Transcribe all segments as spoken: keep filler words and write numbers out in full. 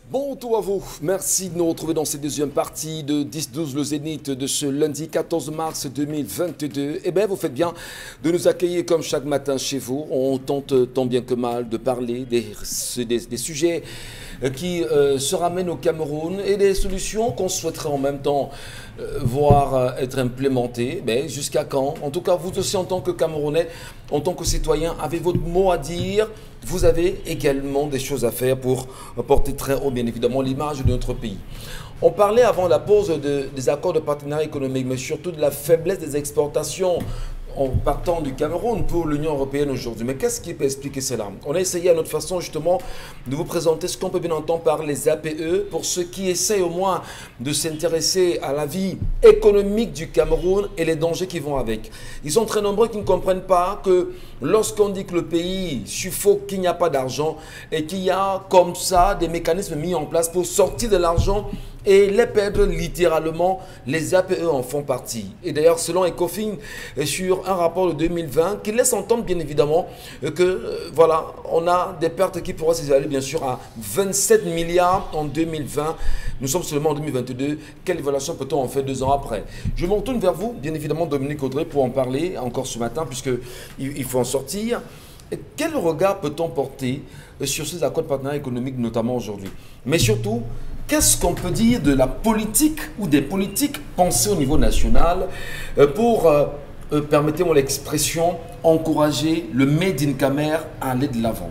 Bon tour à vous, merci de nous retrouver dans cette deuxième partie de dix douze le Zénith de ce lundi quatorze mars deux mille vingt-deux. Eh bien, vous faites bien de nous accueillir comme chaque matin chez vous. On tente tant bien que mal de parler des, des, des sujets qui euh, se ramènent au Cameroun et des solutions qu'on souhaiterait en même temps euh, voir euh, être implémentées. Mais jusqu'à quand? En tout cas, vous aussi en tant que Camerounais, en tant que citoyen, avez votre mot à dire. Vous avez également des choses à faire pour porter très haut, bien évidemment, l'image de notre pays. On parlait avant la pause de, des accords de partenariat économique, mais surtout de la faiblesse des exportations en partant du Cameroun pour l'Union européenne aujourd'hui. Mais qu'est-ce qui peut expliquer cela? On a essayé à notre façon justement de vous présenter ce qu'on peut bien entendre par les A P E pour ceux qui essayent au moins de s'intéresser à la vie économique du Cameroun et les dangers qui vont avec. Ils sont très nombreux qui ne comprennent pas que lorsqu'on dit que le pays suffoque, qu'il n'y a pas d'argent et qu'il y a comme ça des mécanismes mis en place pour sortir de l'argent et les perdre littéralement, les A P E en font partie. Et d'ailleurs, selon Ecofin, sur un rapport de deux mille vingt, qui laisse entendre bien évidemment que euh, voilà, on a des pertes qui pourraient s'évaluer bien sûr à vingt-sept milliards en deux mille vingt. Nous sommes seulement en deux mille vingt-deux. Quelle évaluation peut-on en faire deux ans après? Je me retourne vers vous, bien évidemment, Dominique Audrey, pour en parler encore ce matin, puisqu'il il faut en sortir. Et quel regard peut-on porter sur ces accords de partenariat économique, notamment aujourd'hui? Mais surtout, qu'est-ce qu'on peut dire de la politique ou des politiques pensées au niveau national pour, euh, euh, permettez-moi l'expression, encourager le Made in Camer à aller de l'avant?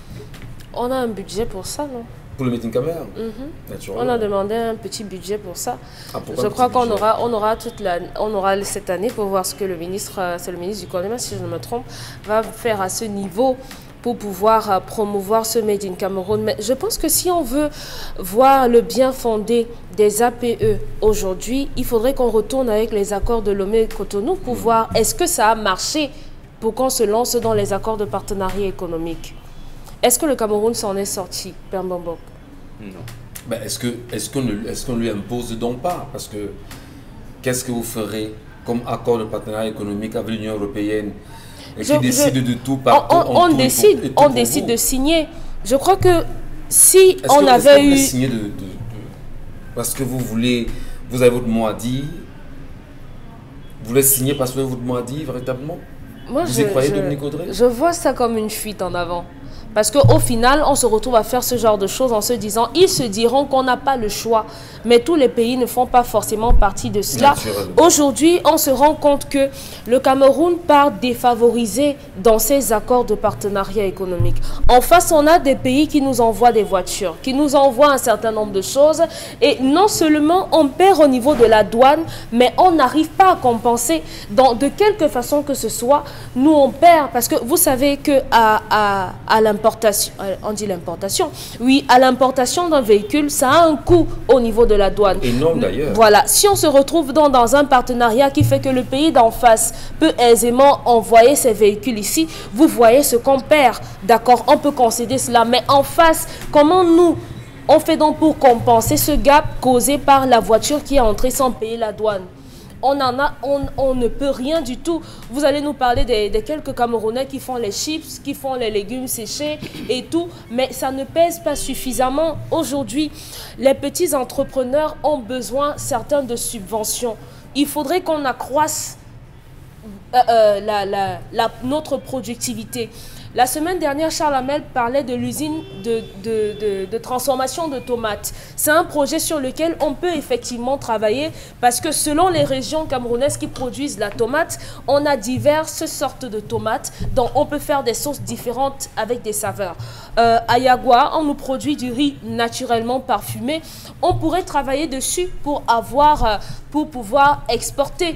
On a un budget pour ça, non? Pour le Made in Camer? Mm-hmm. On a demandé un petit budget pour ça. Ah, Je crois qu'on aura, on aura, toute la, on aura cette année pour voir ce que le ministre, c'est le ministre du Commerce, si je ne me trompe, va faire à ce niveau pour pouvoir euh, promouvoir ce Made in Cameroun. Mais je pense que si on veut voir le bien fondé des A P E aujourd'hui, il faudrait qu'on retourne avec les accords de Lomé et Cotonou pour mmh. voir est-ce que ça a marché pour qu'on se lance dans les accords de partenariat économique. Est-ce que le Cameroun s'en est sorti, Père Mbambok? Non. Ben, est-ce que, est-ce qu'on est qu'on lui impose donc pas? Parce que qu'est-ce que vous ferez comme accord de partenariat économique avec l'Union européenne? Et qui je, décide je, de tout par on, on, on décide, tout on décide de signer. Je crois que si on que, avait eu... signer de, de, de, parce que vous voulez, vous avez votre mot à dire, vous voulez signer parce que vous avez votre mot à dire, véritablement? Moi, vous je, y croyez, je, Dominique Audrey? Je vois ça comme une fuite en avant. Parce qu'au final, on se retrouve à faire ce genre de choses en se disant, ils se diront qu'on n'a pas le choix. Mais tous les pays ne font pas forcément partie de cela. Aujourd'hui, on se rend compte que le Cameroun part défavorisé dans ces accords de partenariat économique. En face, on a des pays qui nous envoient des voitures, qui nous envoient un certain nombre de choses. Et non seulement on perd au niveau de la douane, mais on n'arrive pas à compenser. Dans, de quelque façon que ce soit, nous on perd. Parce que vous savez qu'à à, à l'importation, on dit l'importation, oui, à l'importation d'un véhicule, ça a un coût au niveau de la douane. Énorme d'ailleurs. Voilà, si on se retrouve dans, dans un partenariat qui fait que le pays d'en face peut aisément envoyer ses véhicules ici, vous voyez ce qu'on perd. D'accord, on peut concéder cela, mais en face, comment nous, on fait donc pour compenser ce gap causé par la voiture qui est entrée sans payer la douane? On, en a, on, on ne peut rien du tout. Vous allez nous parler des, des quelques Camerounais qui font les chips, qui font les légumes séchés et tout, mais ça ne pèse pas suffisamment. Aujourd'hui, les petits entrepreneurs ont besoin certains de subventions. Il faudrait qu'on accroisse euh, euh, la, la, la, notre productivité. La semaine dernière, Charles Hamel parlait de l'usine de, de, de, de transformation de tomates. C'est un projet sur lequel on peut effectivement travailler parce que selon les régions camerounaises qui produisent la tomate, on a diverses sortes de tomates dont on peut faire des sauces différentes avec des saveurs. Euh, à Yagua, on nous produit du riz naturellement parfumé. On pourrait travailler dessus pour, avoir, pour pouvoir exporter.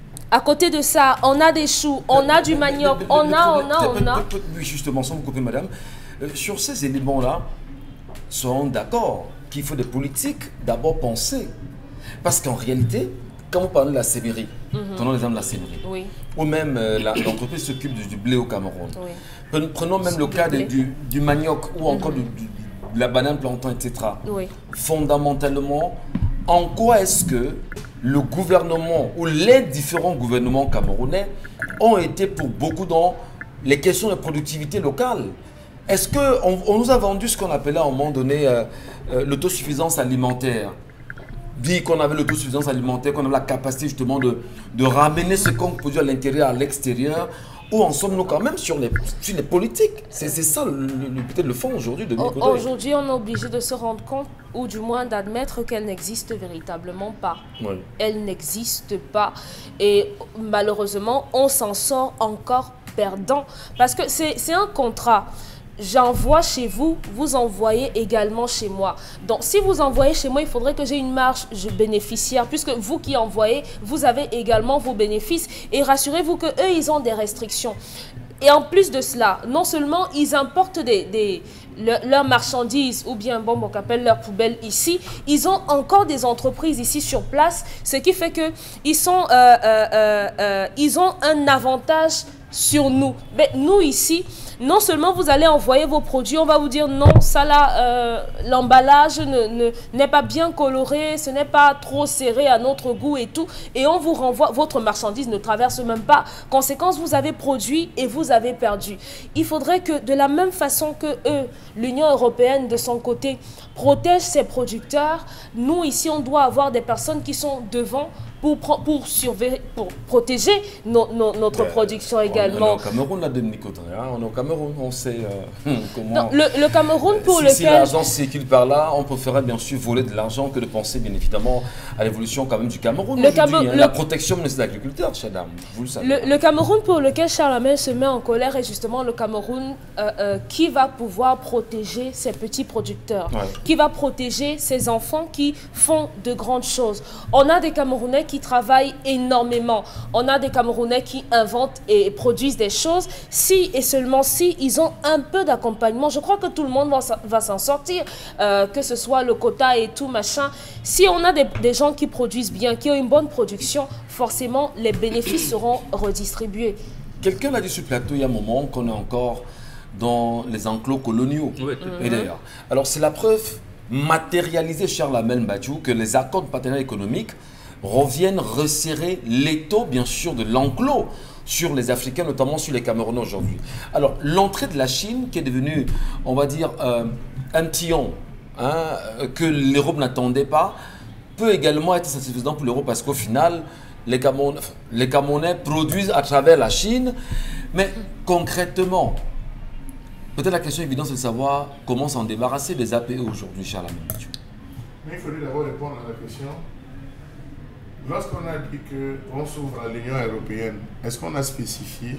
À côté de ça, on a des choux, on a du manioc, on a, on a, on a... Oui, justement, sans vous couper, madame. Euh, sur ces éléments-là, serons d'accord qu'il faut des politiques d'abord penser. Parce qu'en réalité, quand vous parlez de la sémérie, mm-hmm. prenons l'exemple de la sémérie, oui. ou même euh, l'entreprise s'occupe du, du blé au Cameroun. Oui. Prenons même le cas de, du, du manioc ou encore mm-hmm. du, du, de la banane plantain, et cetera. Oui. Fondamentalement, en quoi est-ce que le gouvernement ou les différents gouvernements camerounais ont été pour beaucoup dans les questions de productivité locale? Est-ce qu'on on nous a vendu ce qu'on appelait à un moment donné euh, euh, l'autosuffisance alimentaire, dit qu'on avait l'autosuffisance alimentaire, qu'on avait la capacité justement de, de ramener ce qu'on produit à l'intérieur à l'extérieur, où en sommes-nous quand même sur les, sur les politiques? C'est ça le, le, peut-être le fond aujourd'hui de Dominique Odoi. Aujourd'hui, on est obligé de se rendre compte, ou du moins d'admettre qu'elle n'existe véritablement pas. Oui. Elle n'existe pas. Et malheureusement, on s'en sort encore perdant. Parce que c'est un contrat. J'envoie chez vous, vous envoyez également chez moi. Donc, si vous envoyez chez moi, il faudrait que j'ai une marge bénéficiaire, puisque vous qui envoyez, vous avez également vos bénéfices. Et rassurez-vous qu'eux, ils ont des restrictions. Et en plus de cela, non seulement ils importent des, des, le, leurs marchandises ou bien, bon, on appelle leurs poubelles ici, ils ont encore des entreprises ici sur place, ce qui fait qu'ils sont, euh, euh, euh, ils ont un avantage sur nous. Mais nous ici, non seulement vous allez envoyer vos produits, on va vous dire non, ça là, euh, l'emballage ne, n'est pas bien coloré, ce n'est pas trop serré à notre goût et tout. Et on vous renvoie, votre marchandise ne traverse même pas. Conséquence, vous avez produit et vous avez perdu. Il faudrait que de la même façon que eux, l'Union européenne de son côté, protège ses producteurs, nous ici, on doit avoir des personnes qui sont devant pour, pour, surveiller, pour protéger no, no, notre ben, production également. On est au Cameroun, là, Dominique Odoi, hein, on est au Cameroun, on sait euh, comment... Non, le, le Cameroun pour si, lequel... Si l'argent circule par là, on préférerait bien sûr voler de l'argent que de penser bien évidemment à l'évolution quand même du Cameroun. Le Cam... hein, le... La protection de nos agriculteurs, Chadam, vous le savez. Le, le Cameroun pour lequel Charles Hamel se met en colère est justement le Cameroun euh, euh, qui va pouvoir protéger ses petits producteurs, ouais. qui va protéger ses enfants qui font de grandes choses. On a des Camerounais qui travaillent énormément. On a des Camerounais qui inventent et produisent des choses. Si et seulement si ils ont un peu d'accompagnement, je crois que tout le monde va, va s'en sortir, euh, que ce soit le quota et tout machin. Si on a des, des gens qui produisent bien, qui ont une bonne production, forcément les bénéfices seront redistribués. Quelqu'un l'a dit sur le plateau il y a un moment qu'on est encore dans les enclos coloniaux. Oui. Mm-hmm. Et d'ailleurs, alors c'est la preuve matérialisée, Charles Hamel Mbadjou, que les accords de partenariat économique reviennent resserrer l'étau, bien sûr, de l'enclos sur les Africains, notamment sur les Camerounais aujourd'hui. Alors, l'entrée de la Chine, qui est devenue, on va dire, euh, un tillon hein, que l'Europe n'attendait pas, peut également être satisfaisant pour l'Europe parce qu'au final, les Camerounais, les Camerounais produisent à travers la Chine. Mais concrètement, peut-être la question évidente, c'est de savoir comment s'en débarrasser des A P E aujourd'hui, Charles Hamel. Mais il faudrait d'abord répondre à la question. Lorsqu'on a dit qu'on s'ouvre à l'Union européenne, est-ce qu'on a spécifié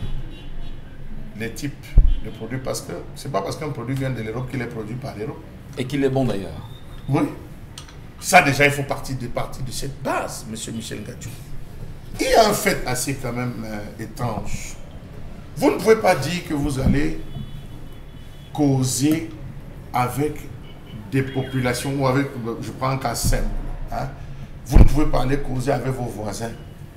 les types de produits? Parce que ce n'est pas parce qu'un produit vient de l'Europe qu'il est produit par l'Europe. Et qu'il est bon d'ailleurs. Oui. Ça déjà, il faut partir de, partir de cette base, M. Michel Gadjou. Il y a un fait assez quand même euh, étrange. Vous ne pouvez pas dire que vous allez causer avec des populations, ou avec, je prends un cas simple, hein. Vous ne pouvez pas aller causer avec vos voisins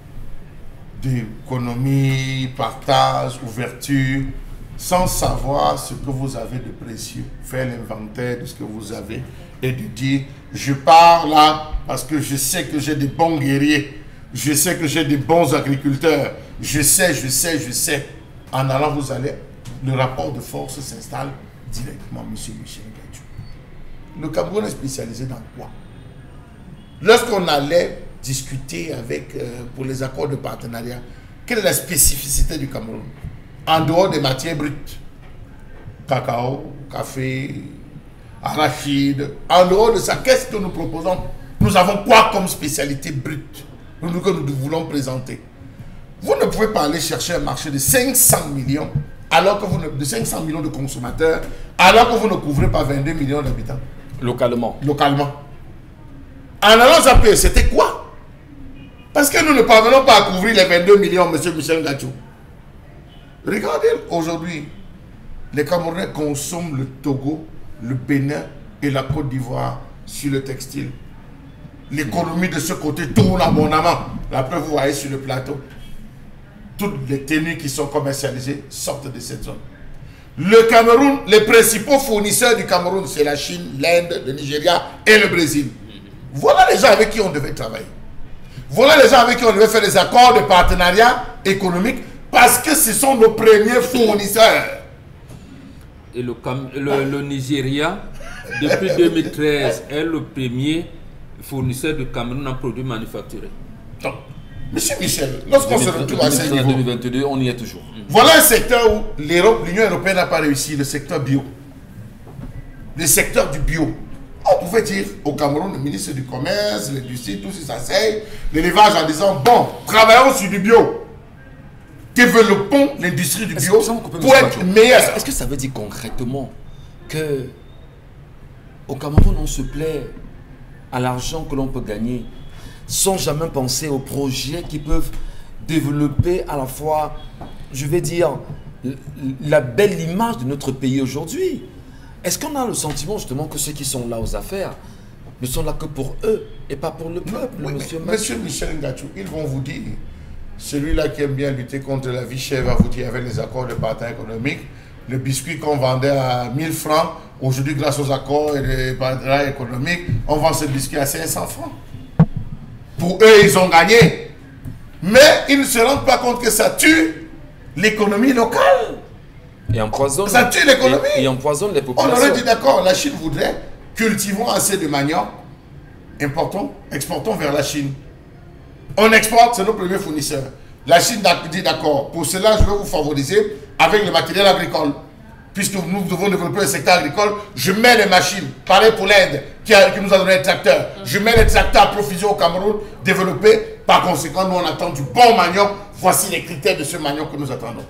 d'économie, partage, ouverture, sans savoir ce que vous avez de précieux. Faire l'inventaire de ce que vous avez et de dire, je pars là parce que je sais que j'ai des bons guerriers, je sais que j'ai des bons agriculteurs, je sais, je sais, je sais. En allant, vous allez, le rapport de force s'installe directement, M. Michel Gadjou. Le Cameroun est spécialisé dans quoi? Lorsqu'on allait discuter avec, euh, pour les accords de partenariat, quelle est la spécificité du Cameroun? En dehors des matières brutes, cacao, café, arachide, en dehors de ça, qu'est-ce que nous proposons? Nous avons quoi comme spécialité brute que nous voulons présenter? Vous ne pouvez pas aller chercher un marché de cinq cents millions, alors que vous ne, de cinq cents millions de consommateurs, alors que vous ne couvrez pas vingt-deux millions d'habitants. Localement. Localement. En allant zapper, c'était quoi? Parce que nous ne parvenons pas à couvrir les vingt-deux millions, M. Michel Gadjou. Regardez aujourd'hui, les Camerounais consomment le Togo, le Bénin et la Côte d'Ivoire sur le textile. L'économie de ce côté tourne abondamment. Après, vous voyez sur le plateau, toutes les tenues qui sont commercialisées sortent de cette zone. Le Cameroun, les principaux fournisseurs du Cameroun, c'est la Chine, l'Inde, le Nigeria et le Brésil. Voilà les gens avec qui on devait travailler. Voilà les gens avec qui on devait faire des accords de partenariat économique parce que ce sont nos premiers fournisseurs. Et le, le, le Nigeria depuis deux mille treize, est le premier fournisseur de Cameroun en produits manufacturés. Non. Monsieur Michel, lorsqu'on se retrouve à ce niveau, deux mille vingt-deux, on y est toujours. Voilà un secteur où l'Union européenne n'a pas réussi, le secteur bio. Le secteur du bio. On pouvait dire au Cameroun, le ministre du Commerce, l'industrie, tous ils s'asseyent, l'élevage en disant, bon, travaillons sur du bio. Développons l'industrie du bio pour être meilleur. Est-ce que ça veut dire concrètement que au Cameroun, on se plaît à l'argent que l'on peut gagner sans jamais penser aux projets qui peuvent développer à la fois, je vais dire, la belle image de notre pays aujourd'hui? Est-ce qu'on a le sentiment justement que ceux qui sont là aux affaires ne sont là que pour eux et pas pour le peuple, oui, monsieur, monsieur Michel Ngatou, ils vont vous dire, celui-là qui aime bien lutter contre la vie chère va vous dire avec les accords de partenariat économique, le biscuit qu'on vendait à mille francs, aujourd'hui grâce aux accords et les partenariats économiques, on vend ce biscuit à cinq cents francs. Pour eux, ils ont gagné. Mais ils ne se rendent pas compte que ça tue l'économie locale. Et empoisonne, ça tue l'économie. Et, et empoisonne les populations. On aurait dit d'accord, la Chine voudrait, cultivons assez de manioc, importons, exportons vers la Chine. On exporte, c'est nos premiers fournisseurs. La Chine dit d'accord, pour cela je vais vous favoriser avec le matériel agricole. Puisque nous devons développer le secteur agricole, je mets les machines. Pareil pour l'Inde, qui, qui nous a donné un tracteur. Je mets les tracteurs à profusion au Cameroun, développés. Par conséquent, nous on attend du bon manioc. Voici les critères de ce manioc que nous attendons.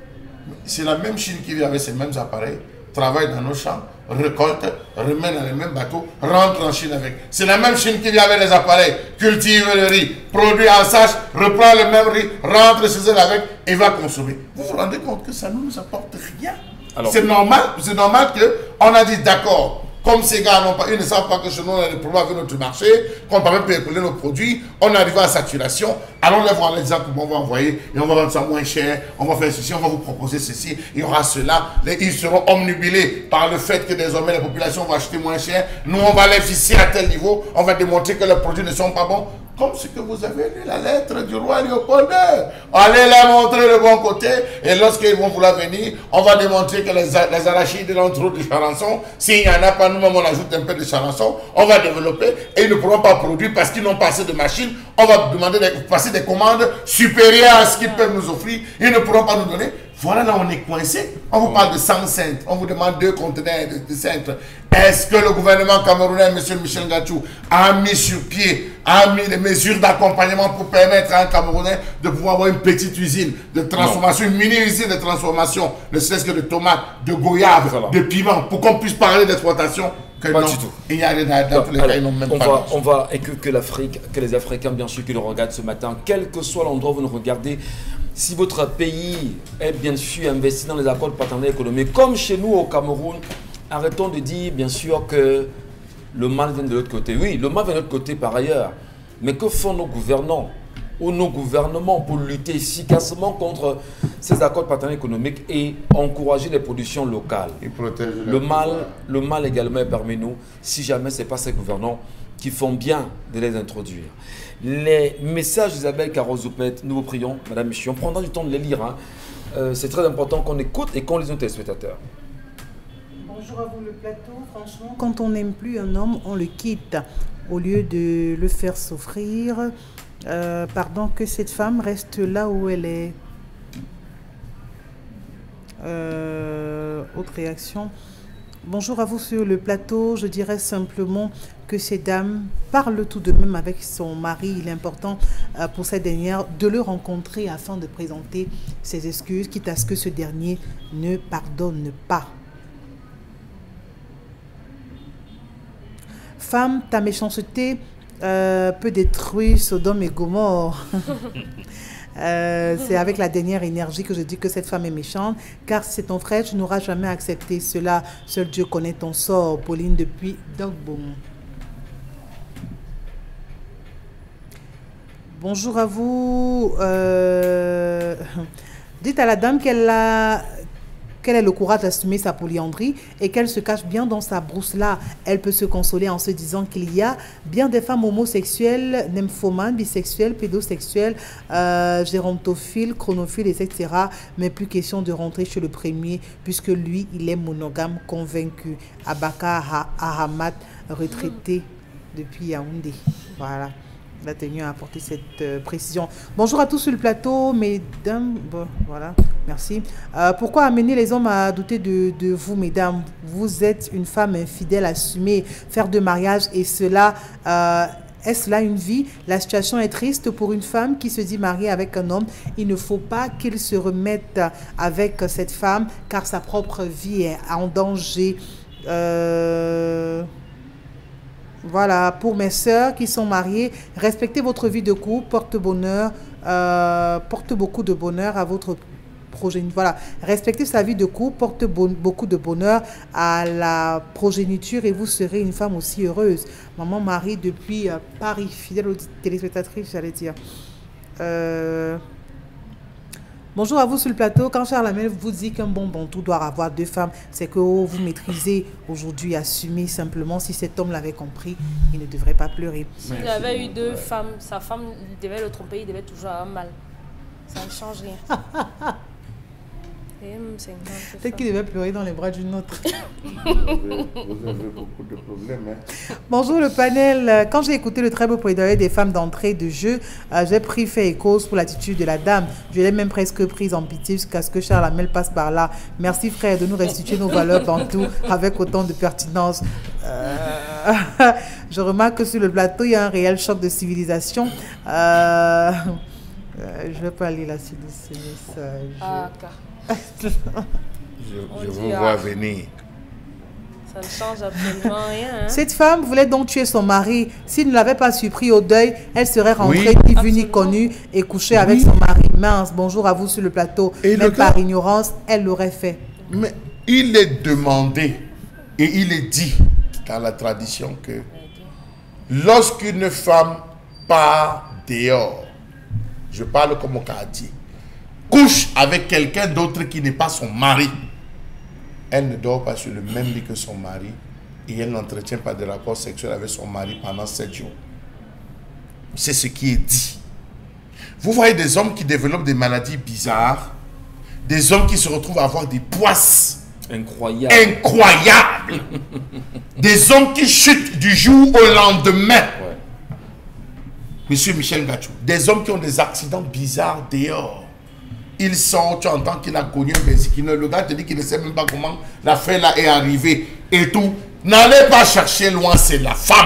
C'est la même Chine qui vit avec ces mêmes appareils, travaille dans nos champs, récolte, remet dans les mêmes bateaux, rentre en Chine avec. C'est la même Chine qui vient avec les appareils, cultive le riz, produit en sache, reprend le même riz, rentre chez elle avec et va consommer. Vous vous rendez compte que ça ne nous apporte rien? C'est normal, c'est normal qu'on a dit d'accord. Comme ces gars n'ont pas, ils ne savent pas que chez nous on a des problèmes avec notre marché, qu'on ne peut même pas écouler nos produits, on arrive à saturation. Allons les voir les gens qu'on va envoyer et on va vendre ça moins cher, on va faire ceci, on va vous proposer ceci, il y aura cela. Les, ils seront omnubilés par le fait que désormais les populations vont acheter moins cher. Nous on va les fisser à tel niveau, on va démontrer que les produits ne sont pas bons. Comme ce que vous avez lu la lettre du roi Léopold deux. Allez leur montrer le bon côté et lorsqu'ils vont vouloir venir, on va démontrer que les, les arachides de l'entrée de charançon, s'il n'y en a pas, nous-mêmes on ajoute un peu de charançon, on va développer et ils ne pourront pas produire parce qu'ils n'ont pas assez de machines. On va demander de passer des commandes supérieures à ce qu'ils peuvent nous offrir. Ils ne pourront pas nous donner. Voilà, là on est coincé. On vous parle de cent cintres, on vous demande deux conteneurs de, de cintres. Est-ce que le gouvernement camerounais, M. Michel Ngatou, a mis sur pied, a mis des mesures d'accompagnement pour permettre à un Camerounais de pouvoir avoir une petite usine de transformation, non. Une mini-usine de transformation, ne serait-ce que de tomates, de goyaves, voilà. De piments, pour qu'on puisse parler d'exploitation? Que pas non, du tout. Il y a dans, dans tous les cas, ils n'ont même on pas. Va, on va, et que, que l'Afrique, que les Africains, bien sûr, qui le regardent ce matin, quel que soit l'endroit où vous nous regardez, si votre pays est bien sûr investi dans les accords de partenariat économique, comme chez nous au Cameroun, arrêtons de dire bien sûr que le mal vient de l'autre côté. Oui, le mal vient de l'autre côté par ailleurs. Mais que font nos gouvernants ou nos gouvernements pour lutter efficacement contre ces accords de partenariat économique et encourager les productions locales? Ils protègent le mal, le mal également est parmi nous, si jamais ce n'est pas ces gouvernants qui font bien de les introduire. Les messages d'Isabelle Carrozoupet, nous vous prions, Madame Michion, on prendra du temps de les lire. Hein. Euh, c'est très important qu'on écoute et qu'on lise nos téléspectateurs. Bonjour à vous le plateau. Franchement, quand on n'aime plus un homme, on le quitte. Au lieu de le faire souffrir, euh, pardon, que cette femme reste là où elle est. Euh, autre réaction. Bonjour à vous sur le plateau. Je dirais simplement que ces dames parlent tout de même avec son mari. Il est important euh, pour cette dernière de le rencontrer afin de présenter ses excuses, quitte à ce que ce dernier ne pardonne pas. Femme, ta méchanceté euh, peut détruire Sodome et Gomorrhe. Euh, c'est avec la dernière énergie que je dis que cette femme est méchante, car si c'est ton frère, tu n'auras jamais accepté cela. Seul Dieu connaît ton sort. Pauline depuis Dogboom. Bonjour à vous. Euh, dites à la dame qu'elle a, qu'elle ait le courage d'assumer sa polyandrie et qu'elle se cache bien dans sa brousse-là. Elle peut se consoler en se disant qu'il y a bien des femmes homosexuelles, nymphomanes, bisexuelles, pédosexuelles, euh, gérontophiles, chronophiles, et cetera. Mais plus question de rentrer chez le premier puisque lui, il est monogame convaincu. Abaka Ahamat, retraité depuis Yaoundé. Voilà. Il a tenu à apporter cette euh, précision. Bonjour à tous sur le plateau, mesdames. Bon, voilà, merci. Euh, pourquoi amener les hommes à douter de, de vous, mesdames? Vous êtes une femme infidèle, assumée, faire deux mariages et cela, euh, est-ce là une vie? La situation est triste pour une femme qui se dit mariée avec un homme. Il ne faut pas qu'il se remette avec cette femme car sa propre vie est en danger. Euh... Voilà, pour mes sœurs qui sont mariées, respectez votre vie de couple, porte bonheur, euh, porte beaucoup de bonheur à votre progéniture. Voilà, respectez sa vie de couple, porte bon, beaucoup de bonheur à la progéniture et vous serez une femme aussi heureuse. Maman Marie depuis euh, Paris, fidèle aux téléspectatrices, j'allais dire. Euh... Bonjour à vous sur le plateau. Quand Charles Hamel vous dit qu'un bon bantou doit avoir deux femmes, c'est que oh, vous maîtrisez aujourd'hui, assumez simplement. Si cet homme l'avait compris, il ne devrait pas pleurer. S'il avait eu deux femmes, sa femme devait le tromper, il devait toujours avoir mal. Ça ne change rien. Peut-être qu'il devait pleurer dans les bras d'une autre. Vous avez, vous avez beaucoup de problèmes. Hein? Bonjour le panel. Quand j'ai écouté le très beau plaidoyer des femmes d'entrée de jeu, euh, j'ai pris fait et cause pour l'attitude de la dame. Je l'ai même presque prise en pitié jusqu'à ce que Charles Hamel passe par là. Merci frère de nous restituer nos valeurs bantou avec autant de pertinence. Euh... je remarque que sur le plateau, il y a un réel choc de civilisation. Euh... Euh, je ne vais pas lire la suite de ce message. Ah, je je vous vois venir. Ça ne change absolument rien. Hein? Cette femme voulait donc tuer son mari. S'il ne l'avait pas surpris au deuil, elle serait rentrée Oui. ni vue ni connue et couchée avec Oui. son mari. Mince, bonjour à vous sur le plateau. Et Même le par gars- ignorance, elle l'aurait fait. Mais il est demandé et il est dit dans la tradition que lorsqu'une femme part dehors, je parle comme on a dit, couche avec quelqu'un d'autre qui n'est pas son mari, elle ne dort pas sur le même lit que son mari et elle n'entretient pas de rapport sexuel avec son mari pendant sept jours. C'est ce qui est dit. Vous voyez des hommes qui développent des maladies bizarres, des hommes qui se retrouvent à avoir des poisses Incroyable. incroyables, des hommes qui chutent du jour au lendemain. Ouais. Monsieur Michel Gachou, des hommes qui ont des accidents bizarres dehors. Ils sont, tu entends qu'il a connu un Benziquineux. Le gars te dit qu'il ne sait même pas comment l'affaire là est arrivée et tout. N'allez pas chercher loin, c'est la femme.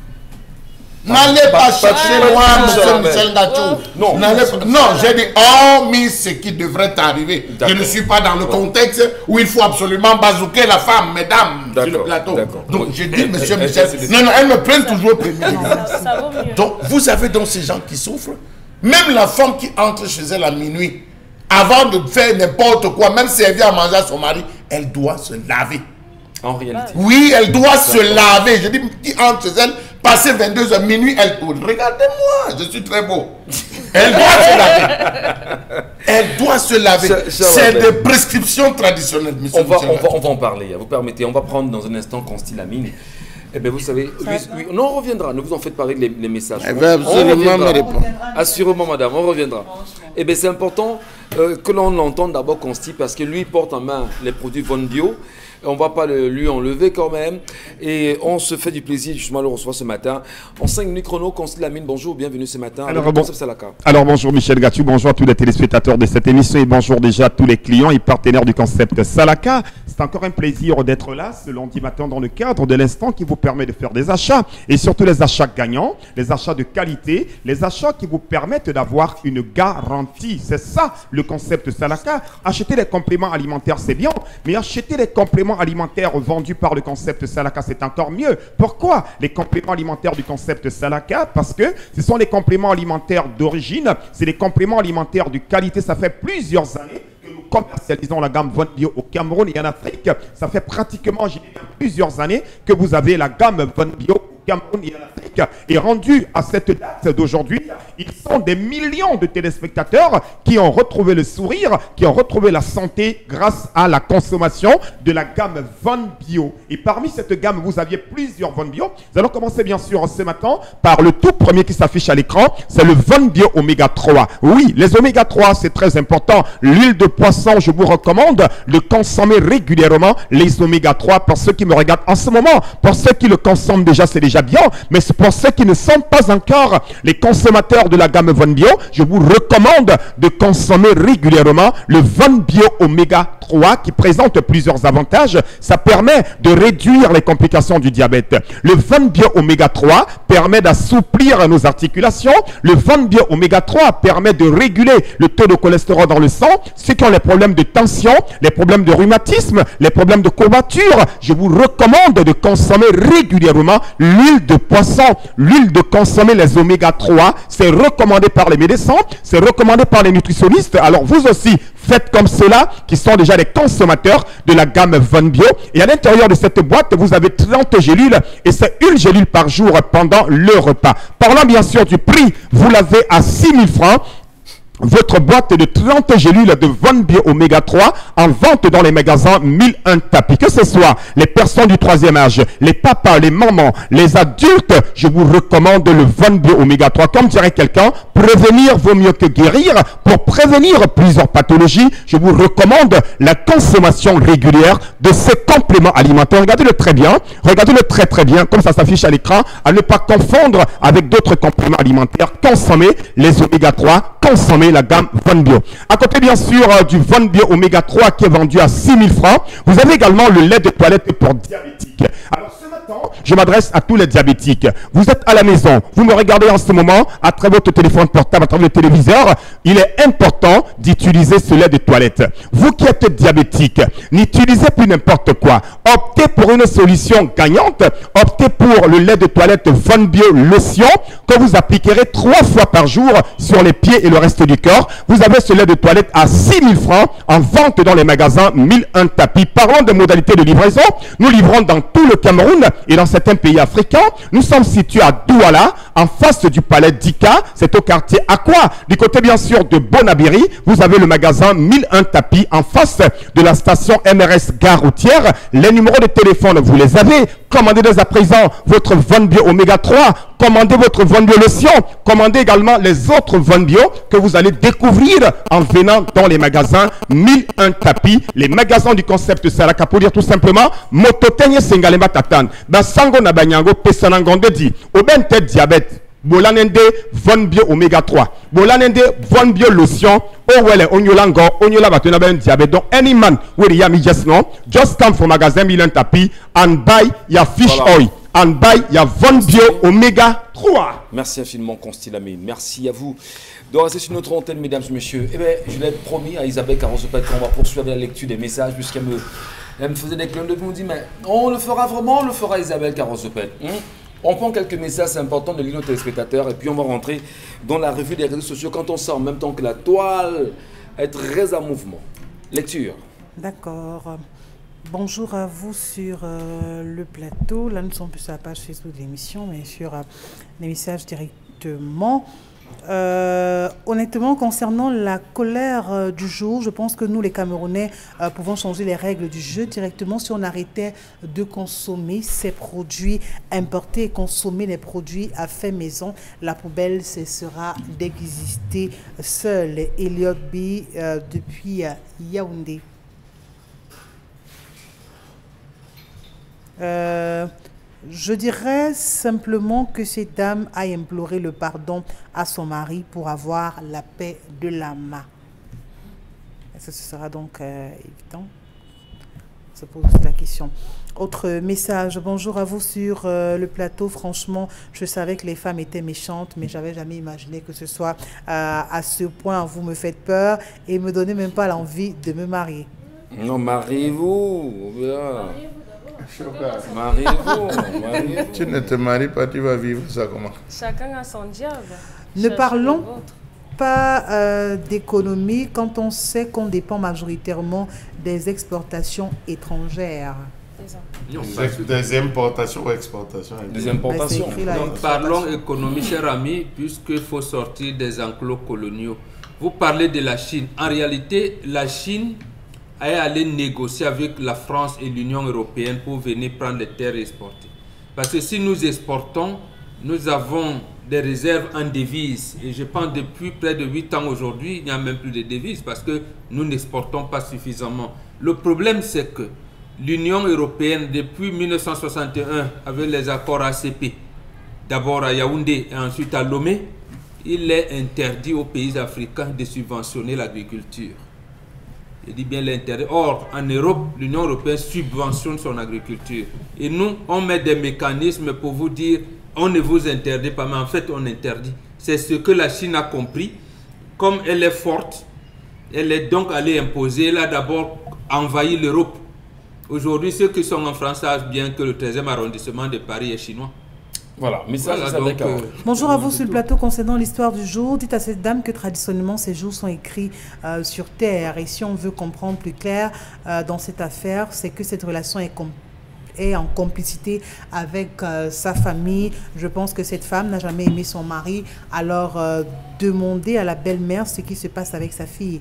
N'allez pas, pas chercher pas- loin, pas- monsieur pas- Michel Gachou. Non. N'allez pas- non, j'ai dit, hormis ce qui devrait arriver. Je D'accord. ne suis pas dans le contexte où il faut absolument bazooker la femme, mesdames, sur le D'accord, plateau. d'accord. Donc, j'ai dit, Elle- monsieur elle- Michel, elle- non, non, elle me prenne toujours au premier degré. Ça, ça vaut mieux. Donc, vous avez donc ces gens qui souffrent. Même la femme qui entre chez elle à minuit, avant de faire n'importe quoi, même si elle vient à manger à son mari, elle doit se laver. En réalité. Oui, elle doit se laver. Je dis, qui entre chez elle, passer vingt-deux heures minuit, elle tourne. Regardez-moi, je suis très beau. Elle doit se laver. Elle doit se laver. Ça- ça C'est va, des ben. prescriptions traditionnelles, monsieur On va, Michel on, va, Gachou. on va en parler. Vous permettez, on va prendre dans un instant Constille Amine. Eh bien, vous savez, oui, oui, non, on reviendra. Ne vous en faites pas avec les, les messages. Elle On- va on absolument reviendra. me répondre. Assurément, madame, on reviendra. Eh bien, c'est important euh, que l'on l'entende d'abord, Consti, parce que lui porte en main les produits Von Bio. On ne va pas le, lui enlever quand même. Et on se fait du plaisir, justement, le recevoir ce matin. En cinq minutes chrono, Consti Lamine, bonjour, bienvenue ce matin. Alors, avec bon- Concept Salaka. Alors bonjour Michel Gachou, bonjour à tous les téléspectateurs de cette émission et bonjour déjà à tous les clients et partenaires du concept Salaka. C'est encore un plaisir d'être là ce lundi matin dans le cadre de l'instant qui vous permet de faire des achats et surtout les achats gagnants, les achats de qualité, les achats qui vous permettent d'avoir une garantie. C'est ça le concept Salaka. Acheter des compléments alimentaires c'est bien, mais acheter des compléments alimentaires vendus par le concept Salaka c'est encore mieux. Pourquoi les compléments alimentaires du concept Salaka? Parce que ce sont les compléments alimentaires d'origine, c'est des compléments alimentaires de qualité. Ça fait plusieurs années que nous commercialisons la gamme Von Bio au Cameroun et en Afrique. Ça fait pratiquement je dirais, plusieurs années que vous avez la gamme Von Bio au Cameroun et en Afrique. Et rendu à cette date d'aujourd'hui, ils sont des millions de téléspectateurs qui ont retrouvé le sourire, qui ont retrouvé la santé grâce à la consommation de la gamme Von Bio. Et parmi cette gamme, vous aviez plusieurs Von Bio. Nous allons commencer bien sûr ce matin par le tout premier qui s'affiche à l'écran, c'est le Von Bio Oméga trois. Oui, les Oméga trois, c'est très important. L'huile de poisson, je vous recommande de consommer régulièrement les Oméga trois. Pour ceux qui me regardent en ce moment, pour ceux qui le consomment déjà, c'est déjà bien. Mais c'est pour ceux qui ne sont pas encore les consommateurs de la gamme Von Bio, je vous recommande de consommer régulièrement le Von Bio Oméga trois qui présente plusieurs avantages. Ça permet de réduire les complications du diabète. Le Von Bio Oméga trois permet d'assouplir nos articulations. Le Von Bio Oméga trois permet de réguler le taux de cholestérol dans le sang. Ceux qui ont les problèmes de tension, les problèmes de rhumatisme, les problèmes de courbature, je vous recommande de consommer régulièrement l'huile de poisson. L'huile de consommer les Oméga trois, c'est recommandé par les médecins, c'est recommandé par les nutritionnistes. Alors vous aussi, faites comme ceux-là qui sont déjà des consommateurs de la gamme Von Bio. Et à l'intérieur de cette boîte, vous avez trente gélules et c'est une gélule par jour pendant le repas. Parlant bien sûr du prix, vous l'avez à six mille francs. Votre boîte de trente gélules de Von Bio Oméga trois en vente dans les magasins mille un tapis. Que ce soit les personnes du troisième âge, les papas, les mamans, les adultes, je vous recommande le Von Bio Oméga trois. Comme dirait quelqu'un, prévenir vaut mieux que guérir. Pour prévenir plusieurs pathologies, je vous recommande la consommation régulière de ces compléments alimentaires. Regardez-le très bien, regardez-le très très bien, comme ça s'affiche à l'écran, à ne pas confondre avec d'autres compléments alimentaires. Consommez les Oméga trois, consommez la gamme Von Bio. À côté bien sûr euh, du Von Bio Oméga trois qui est vendu à six mille francs, vous avez également le lait de toilette pour diabétiques. Alors ce matin, je m'adresse à tous les diabétiques. Vous êtes à la maison, vous me regardez en ce moment à travers votre téléphone portable, à travers le téléviseur. Il est important d'utiliser ce lait de toilette. Vous qui êtes diabétique, n'utilisez plus n'importe quoi. Optez pour une solution gagnante. Optez pour le lait de toilette Von Bio Lotion que vous appliquerez trois fois par jour sur les pieds et le reste du corps. Vous avez ce lait de toilette à six mille francs en vente dans les magasins mille un tapis. Parlons des modalités de livraison. Nous livrons dans tout le Cameroun et dans certains pays africains. Nous sommes situés à Douala, en face du palais d'Ika. C'est au quartier Aqua. Du côté bien sûr de Bonabiri, vous avez le magasin mille un tapis en face de la station M R S Gare Routière. Les numéros de téléphone, vous les avez. Commandez dès à présent votre Von Bio Oméga trois. Commandez votre Von Bio Lotion. Commandez également les autres Von Bio que vous allez découvrir en venant dans les magasins mille un tapis. Les magasins du concept Salaka, pour dire tout simplement, Mototenye Sengalema Tatan. Dans Sango Nabanyango, Pesanangonde dit, Obente diabète. Bolanende Von Bio Oméga trois. Bolanende Von Bio Lotion. Oh well, onyolango, onyola batuna ben diabète. Donc any man with yami just no, just come from magasin mille un tapis and buy your fish Voilà. oil and buy your Von Bio Oméga trois. Merci infiniment, Constilamé. Merci à vous de rester sur notre antenne, mesdames et messieurs. Eh bien, je l'ai promis à Isabelle Carrozopet qu'on va poursuivre la lecture des messages, puisqu'elle me, elle me faisait des clins d'œil. Elle me dit, mais on le fera vraiment, on le fera, Isabelle Carrozopet. Hum? On prend quelques messages, c'est important de lire nos téléspectateurs, et puis on va rentrer dans la revue des réseaux sociaux quand on sort en même temps que la toile est très en mouvement. Lecture. D'accord. Bonjour à vous sur euh, le plateau. Là, nous sommes plus sur la page Facebook de l'émission, mais sur euh, les messages directement. Euh, honnêtement, concernant la colère euh, du jour, je pense que nous, les Camerounais, euh, pouvons changer les règles du jeu directement si on arrêtait de consommer ces produits importés et consommer les produits à fait maison. La poubelle cessera d'exister seule. Elliot B euh, depuis euh, Yaoundé. Euh, je dirais simplement que cette dame a imploré le pardon à son mari pour avoir la paix de l'âme. Est-ce que ce sera donc euh, évident? Se pose la question. Autre message. Bonjour à vous sur euh, le plateau. Franchement, je savais que les femmes étaient méchantes, mais j'avais jamais imaginé que ce soit euh, à ce point. Vous me faites peur et me donnez même pas l'envie de me marier. Non, mariez-vous. Mariez-vous. Mariez-vous. Tu ne te maries pas, tu vas vivre ça comment? Chacun a son diable. Ne Cherchez parlons le vôtre. pas euh, d'économie quand on sait qu'on dépend majoritairement des exportations étrangères. Non, Des, des importations ou exportations. Des importations. Donc, parlons économie, cher ami, puisqu'il faut sortir des enclos coloniaux. Vous parlez de la Chine. En réalité, la Chine est allée négocier avec la France et l'Union européenne pour venir prendre les terres et exporter. Parce que si nous exportons, nous avons des réserves en devises. Et je pense depuis près de huit ans aujourd'hui, il n'y a même plus de devises parce que nous n'exportons pas suffisamment. Le problème, c'est que l'Union européenne, depuis mille neuf cent soixante et un, avec les accords A C P, d'abord à Yaoundé et ensuite à Lomé, il est interdit aux pays africains de subventionner l'agriculture. Je dis bien l'interdit. Or, en Europe, l'Union européenne subventionne son agriculture. Et nous, on met des mécanismes pour vous dire, on ne vous interdit pas, mais en fait, on interdit. C'est ce que la Chine a compris. Comme elle est forte, elle est donc allée imposer. Elle a d'abord envahi l'Europe. Aujourd'hui, ceux qui sont en France savent bien que le treizième arrondissement de Paris est chinois. Voilà, message Voilà, avec donc, euh, Bonjour à vous sur le plateau concernant l'histoire du jour. Dites à cette dame que traditionnellement ces jours sont écrits euh, sur terre. Et si on veut comprendre plus clair euh, dans cette affaire, c'est que cette relation est complète est en complicité avec euh, sa famille. Je pense que cette femme n'a jamais aimé son mari. Alors, euh, demander à la belle-mère ce qui se passe avec sa fille.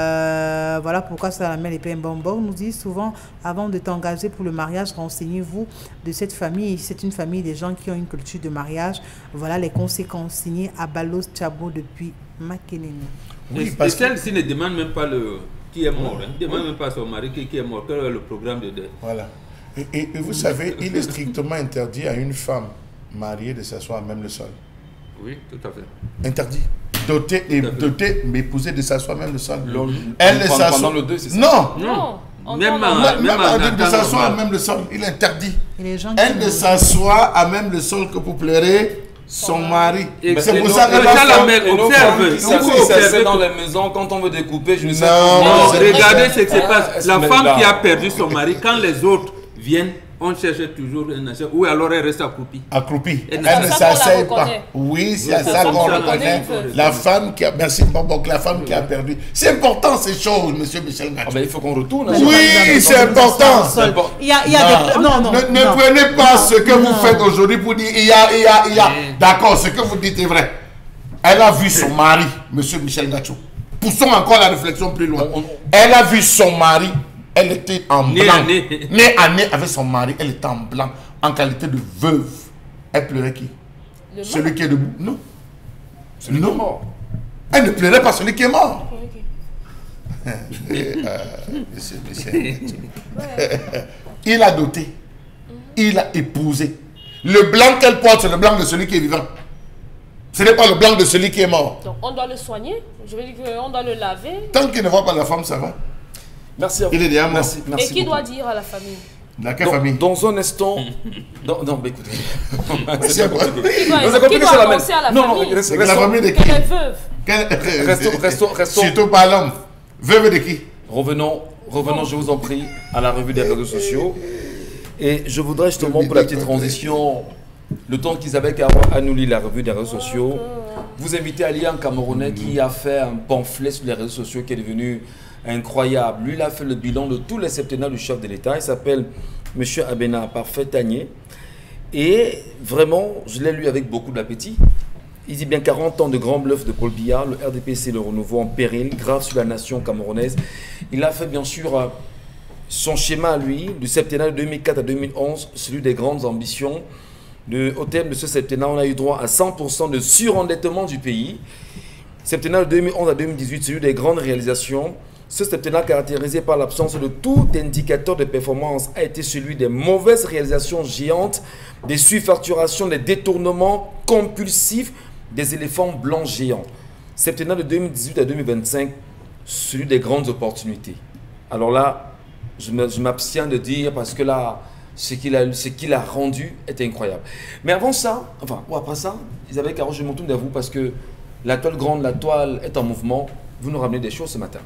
Euh, voilà pourquoi ça la met les peines bonbons. Nous dit souvent, avant de t'engager pour le mariage, renseignez-vous de cette famille. C'est une famille des gens qui ont une culture de mariage. Voilà les conséquences signées à Balos Tchabo depuis Makenene. Oui, Et, parce et celle-ci ne demande même pas le, qui est mort. Hein. Ne demande même pas à son mari qui, qui est mort. Quel est le programme de deuil? Voilà. Et, et, et vous savez, il est strictement interdit à une femme mariée de s'asseoir à même le sol. Oui, tout à fait. Interdit. Doté et doté, mais épouser de s'asseoir même le sol. Le- Elle ne pendant- s'assoit. pendant le deuil, c'est ça? Non. Non. On Même entend- en- Même, même en à dire de attendant s'asseoir à normal. même le sol, il est interdit. Et les gens Elle qui- ne s'assoit à même le sol que pour plairer son mari. Et C'est et pour nos- ça que et la ça, la femme- mère Et nos observe. femmes qui Il faut s'assoient- s'assoient observer dans que- les maisons quand on veut découper, je ne sais Non, pas. Non, c'est- regardez ce qui se Ah, passe. La mais femme là- qui a perdu son mari, quand les autres viennent, on cherche toujours un achat. Ou alors elle reste accroupie. Accroupie. Elle Elle, ne- ne C'est comme ça qu'on la s'asseye pas. reconnaît. Oui, c'est Oui, à c'est ça comme qu'on ça, on reconnaît. reconnaît. La femme qui a. Merci, Mbambok, la femme qui a perdu. C'est important ces choses, monsieur Michel Ah Gacho. ben, il faut qu'on retourne. Oui, c'est important. Sol. Il y a, il y a des... Non, non. Ne, ne non. prenez pas ce que Non. vous faites aujourd'hui pour dire il y a, il y a, il y a. Oui. D'accord, ce que vous dites est vrai. Elle a vu son mari, monsieur Michel Gacho. Poussons encore la réflexion plus loin. On- on- Elle a vu son mari, elle était en Nez blanc. à nez. Nez à nez avec son mari, elle était en blanc, en qualité de veuve. Elle pleurait qui? Le Celui mort. qui est debout? Non. Celui qui est Non. mort. Elle ne pleurait pas celui qui est mort. Ok. Et, euh, monsieur Michel, il a doté, il a épousé. Le blanc qu'elle porte, c'est le blanc de celui qui est vivant. Ce n'est pas le blanc de celui qui est mort. Donc on doit le soigner. Je veux dire qu'on doit le laver. Tant qu'il ne voit pas la femme, ça va. Merci à vous. Il est déjà mort. Merci, merci Et qui beaucoup. doit dire à la famille? Dans quelle Dans, famille? dans un instant. dans- non, mais écoutez. C'est quoi? Qui doit, Vous avez qui compris que doit c'est la même. annoncer à la Non, non, famille restons- C'est la restons- famille de qui? qu'elle est veuve? Quel- Restons- restons- restons- Surtout pas l'homme. Veuve de qui? Revenons, revenons, je vous en prie, à la revue des réseaux sociaux. Et je voudrais justement, pour la petite transition, le temps qu'Isabelle Caro a nous lu la revue des réseaux sociaux, vous inviter à lire un Camerounais qui a fait un pamphlet sur les réseaux sociaux qui est devenu incroyable. Lui, il a fait le bilan de tous les septennats du chef de l'État. Il s'appelle M. Abena Parfait Tanier. Et vraiment, je l'ai lu avec beaucoup d'appétit. Il dit bien quarante ans de grand bluff de Paul Biya, le R D P C, le renouveau en péril, grave sur la nation camerounaise. Il a fait bien sûr euh, son schéma à lui, du septennat de deux mille quatre à deux mille onze, celui des grandes ambitions. De, au terme de ce septennat, on a eu droit à cent pour cent de surendettement du pays. Septennat de deux mille onze à deux mille dix-huit, celui des grandes réalisations. Ce septennat caractérisé par l'absence de tout indicateur de performance a été celui des mauvaises réalisations géantes, des surfacturations, des détournements compulsifs, des éléphants blancs géants. Septennat de deux mille dix-huit à deux mille vingt-cinq, celui des grandes opportunités. Alors là, je me- je m'abstiens de dire parce que là, ce qu'il a, ce qu'il a rendu est incroyable. Mais avant ça, enfin, ou après ça, Isabelle Caro, je me tourne vers vous parce que la toile grande, la toile est en mouvement. Vous nous ramenez des choses ce matin.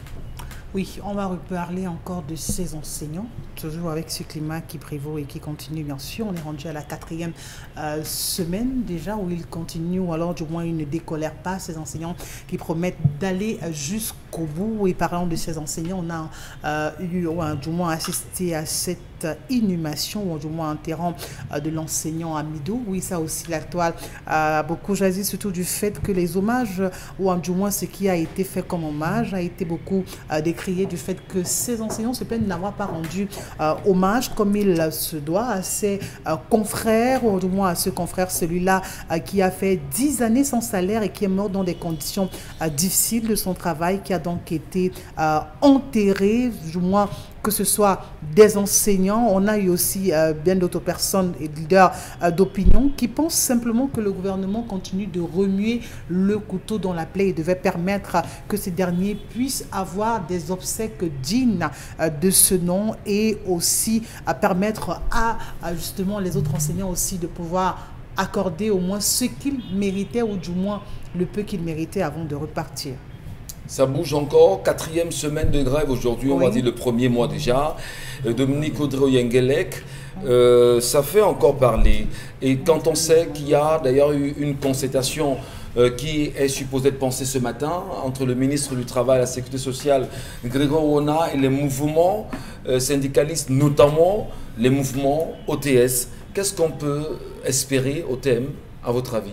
Oui, on va reparler encore de ces enseignants, toujours avec ce climat qui prévaut et qui continue, bien sûr. On est rendu à la quatrième euh, semaine déjà où ils continuent, ou alors du moins ils ne décolèrent pas, ces enseignants qui promettent d'aller jusqu'au bout. Et parlant de ces enseignants, on a euh, eu, ou, du moins assisté à cette cette inhumation, ou du moins enterrant euh, de l'enseignant Amidou. Oui, ça aussi, la toile a beaucoup jasé, surtout du fait que les hommages, ou du moins ce qui a été fait comme hommage, a été beaucoup euh, décrié du fait que ces enseignants se plaignent n'avoir pas rendu euh, hommage comme il se doit à ses euh, confrères, ou du moins à ce confrère, celui-là euh, qui a fait dix années sans salaire et qui est mort dans des conditions euh, difficiles de son travail, qui a donc été euh, enterré, du moins que ce soit des enseignants. On a eu aussi euh, bien d'autres personnes et leaders euh, d'opinion qui pensent simplement que le gouvernement continue de remuer le couteau dans la plaie et devait permettre que ces derniers puissent avoir des obsèques dignes euh, de ce nom, et aussi à permettre à, à justement les autres enseignants aussi de pouvoir accorder au moins ce qu'ils méritaient, ou du moins le peu qu'ils méritaient avant de repartir. Ça bouge encore, quatrième semaine de grève aujourd'hui, on oui. va dire le premier mois déjà. Euh, Dominique Audrey-Yengelek, euh, ça fait encore parler. Et quand on sait qu'il y a d'ailleurs eu une concertation euh, qui est supposée être pensée ce matin entre le ministre du Travail et de la Sécurité sociale, Grégoire Wona, et les mouvements euh, syndicalistes, notamment les mouvements O T S, qu'est-ce qu'on peut espérer au thème, à votre avis ?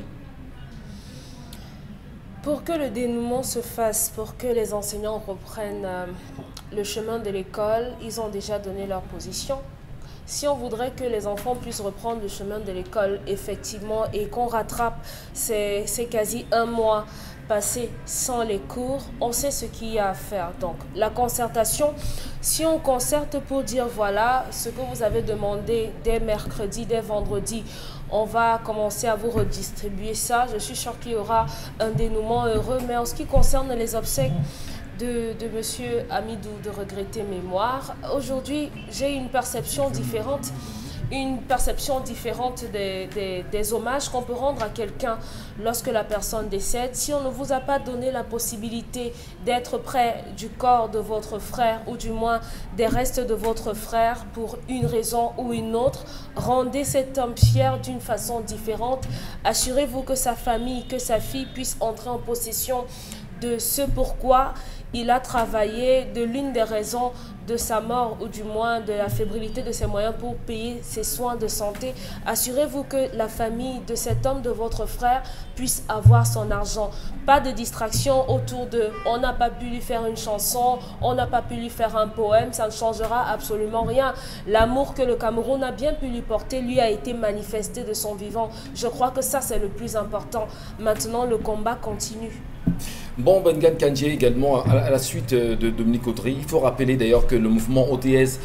Pour que le dénouement se fasse, pour que les enseignants reprennent euh, le chemin de l'école, ils ont déjà donné leur position. Si on voudrait que les enfants puissent reprendre le chemin de l'école, effectivement, et qu'on rattrape ces, ces quasi un mois passés sans les cours, on sait ce qu'il y a à faire. Donc, la concertation, si on concerte pour dire, voilà, ce que vous avez demandé dès mercredi, dès vendredi, on va commencer à vous redistribuer ça. Je suis sûre qu'il y aura un dénouement heureux. Mais en ce qui concerne les obsèques de, de M. Amidou, de regretter mémoire, aujourd'hui, j'ai une perception différente. Une perception différente des, des, des hommages qu'on peut rendre à quelqu'un lorsque la personne décède. Si on ne vous a pas donné la possibilité d'être près du corps de votre frère, ou du moins des restes de votre frère pour une raison ou une autre, rendez cet homme fier d'une façon différente. Assurez-vous que sa famille, que sa fille puisse entrer en possession de ce pourquoi il a travaillé, de l'une des raisons de sa mort, ou du moins de la fébrilité de ses moyens pour payer ses soins de santé. Assurez-vous que la famille de cet homme, de votre frère, puisse avoir son argent. Pas de distraction autour de « on n'a pas pu lui faire une chanson, on n'a pas pu lui faire un poème », ça ne changera absolument rien. L'amour que le Cameroun a bien pu lui porter, lui, a été manifesté de son vivant. Je crois que ça, c'est le plus important. Maintenant, le combat continue. Bon, Bengan Kandji également, à la suite de Dominique Audrey, il faut rappeler d'ailleurs que le mouvement O T S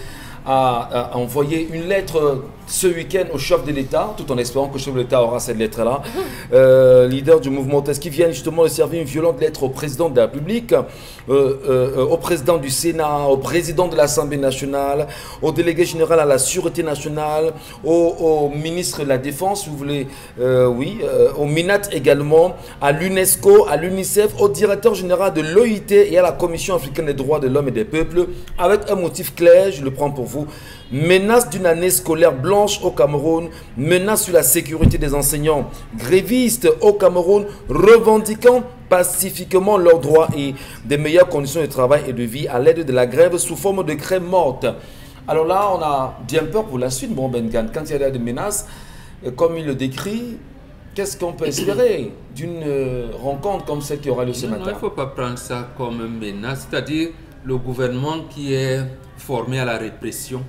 a, a envoyé une lettre ce week-end au chef de l'État, tout en espérant que le chef de l'État aura cette lettre-là, euh, leader du mouvement O T S, qui vient justement de servir une violente lettre au président de la République, euh, euh, au président du Sénat, au président de l'Assemblée nationale, au délégué général à la Sûreté nationale, au, au ministre de la Défense, vous voulez, euh, oui, euh, au MINAT également, à l'UNESCO, à l'UNICEF, au directeur général de l'O I T et à la Commission africaine des droits de l'homme et des peuples, avec un motif clair, je le prends pour vous: menace d'une année scolaire blanche au Cameroun, menace sur la sécurité des enseignants grévistes au Cameroun, revendiquant pacifiquement leurs droits et des meilleures conditions de travail et de vie à l'aide de la grève sous forme de crème morte. Alors là, on a bien peur pour la suite, bon Bengan. Quand il y a des menaces, comme il le décrit, qu'est-ce qu'on peut espérer d'une rencontre comme celle qui aura lieu ce non, matin? Non, il ne faut pas prendre ça comme une menace, c'est-à-dire le gouvernement qui est formé à la répression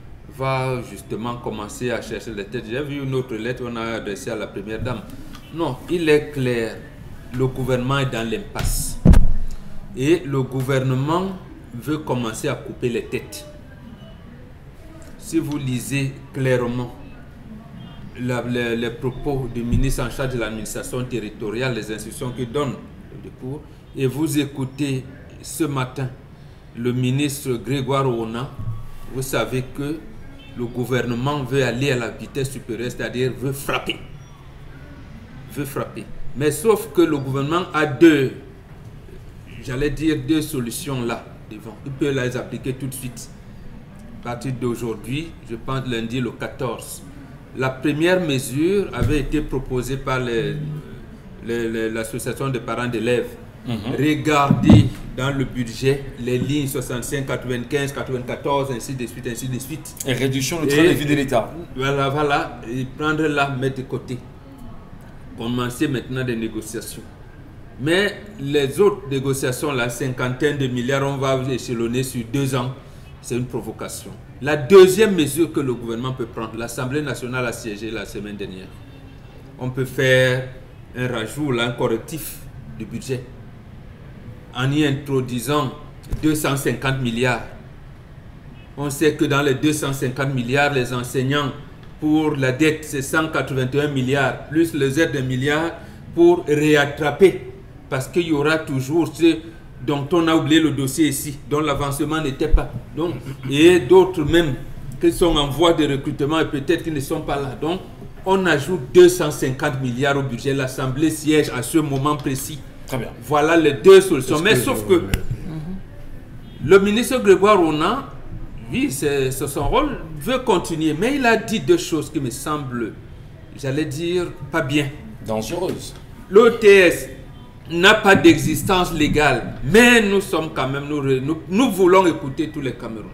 va justement commencer à chercher les têtes. J'ai vu une autre lettre qu'on a adressée à la première dame. Non, il est clair, le gouvernement est dans l'impasse. Et le gouvernement veut commencer à couper les têtes. Si vous lisez clairement la, les, les propos du ministre en charge de l'administration territoriale, les instructions qu'il donne, et vous écoutez ce matin le ministre Grégoire Wona, vous savez que le gouvernement veut aller à la vitesse supérieure, c'est-à-dire veut frapper. Veut frapper. Mais sauf que le gouvernement a deux, j'allais dire deux solutions là devant. Il peut les appliquer tout de suite. À partir d'aujourd'hui, je pense lundi le quatorze. La première mesure avait été proposée par l'association des parents d'élèves. Mm-hmm. Regardez dans le budget les lignes soixante-cinq, quatre-vingt-quinze, quatre-vingt-quatorze, ainsi de suite, ainsi de suite. Et réduction du train de vie de l'État. Voilà, voilà, et prendre là, mettre de côté. Commencer maintenant des négociations. Mais les autres négociations, la cinquantaine de milliards, on va échelonner sur deux ans. C'est une provocation. La deuxième mesure que le gouvernement peut prendre, l'Assemblée nationale a siégé la semaine dernière. On peut faire un rajout, là, un correctif du budget en y introduisant deux cent cinquante milliards. On sait que dans les deux cent cinquante milliards, les enseignants, pour la dette, c'est cent quatre-vingt-un milliards, plus les aides de milliards pour réattraper. Parce qu'il y aura toujours ceux dont on a oublié le dossier ici, dont l'avancement n'était pas. Donc, et d'autres même qui sont en voie de recrutement et peut-être qui ne sont pas là. Donc, on ajoute deux cent cinquante milliards au budget. L'Assemblée siège à ce moment précis. Très bien. Voilà les deux solutions. Mais sauf que le ministre Grégoire Ronan, oui, c'est son rôle, veut continuer. Mais il a dit deux choses qui me semblent, j'allais dire, pas bien. Dangereuse. L'O T S n'a pas d'existence légale. Mais nous sommes quand même, nous, nous, nous voulons écouter tous les Camerounais.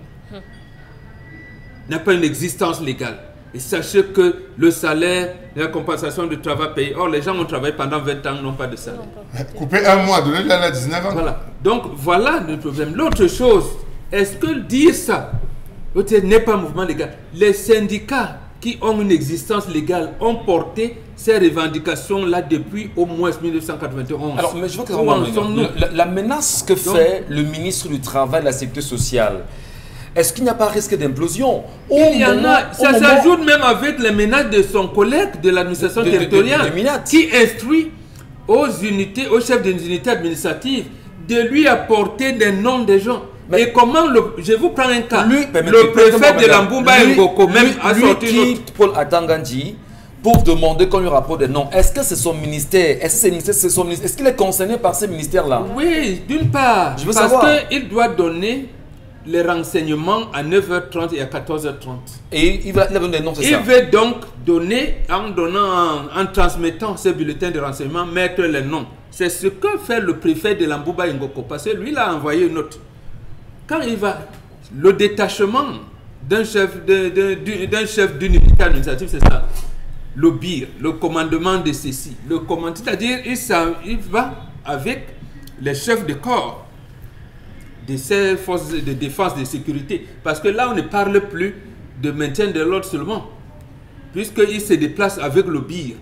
N'a pas une existence légale. Et sachez que le salaire, la compensation du travail payé. Or, les gens ont travaillé pendant vingt ans, n'ont pas de salaire. Couper un mois, donner à dix-neuf ans. Voilà. Donc, voilà le problème. L'autre chose, est-ce que dire ça n'est pas un mouvement légal? Les syndicats qui ont une existence légale ont porté ces revendications-là depuis au moins mille neuf cent quatre-vingt-onze. Alors, mais je veux que la, la menace que Donc, fait le ministre du Travail et de la Sécurité sociale, est-ce qu'il n'y a pas risque d'implosion? Il y en a. Ça s'ajoute même avec les menaces de son collègue de l'administration territoriale de, de, de, de qui instruit aux unités, aux chefs des unités administratives de lui apporter des noms des gens. Mais et comment le, je vous prends un cas. Lui, le préfet de l'Ambumba Ngoko même lui, a sorti lui qui, Paul Atangandji, pour demander qu'on lui rapporte des noms. Est-ce que c'est son ministère? Est-ce que c'est son ministère? Est-ce qu'il est concerné par ces ministères-là? Oui, d'une part. Je veux parce savoir. qu'il doit donner les renseignements à neuf heures trente et à quatorze heures trente. Et il va donner des noms, c'est ça? Il veut donc donner, en donnant, en, en transmettant ces bulletins de renseignement, mettre les noms. C'est ce que fait le préfet de l'Ambumba Ngoko, parce que lui, il a envoyé une note. Quand il va, le détachement d'un chef d'un chef d'une unité administrative, c'est ça. Le B I R, le commandement de ceci, le commandement, c'est-à-dire il, il va avec les chefs de corps de ces forces de défense, de sécurité. Parce que là, on ne parle plus de maintien de l'ordre seulement, puisqu'il se déplace avec le B I R.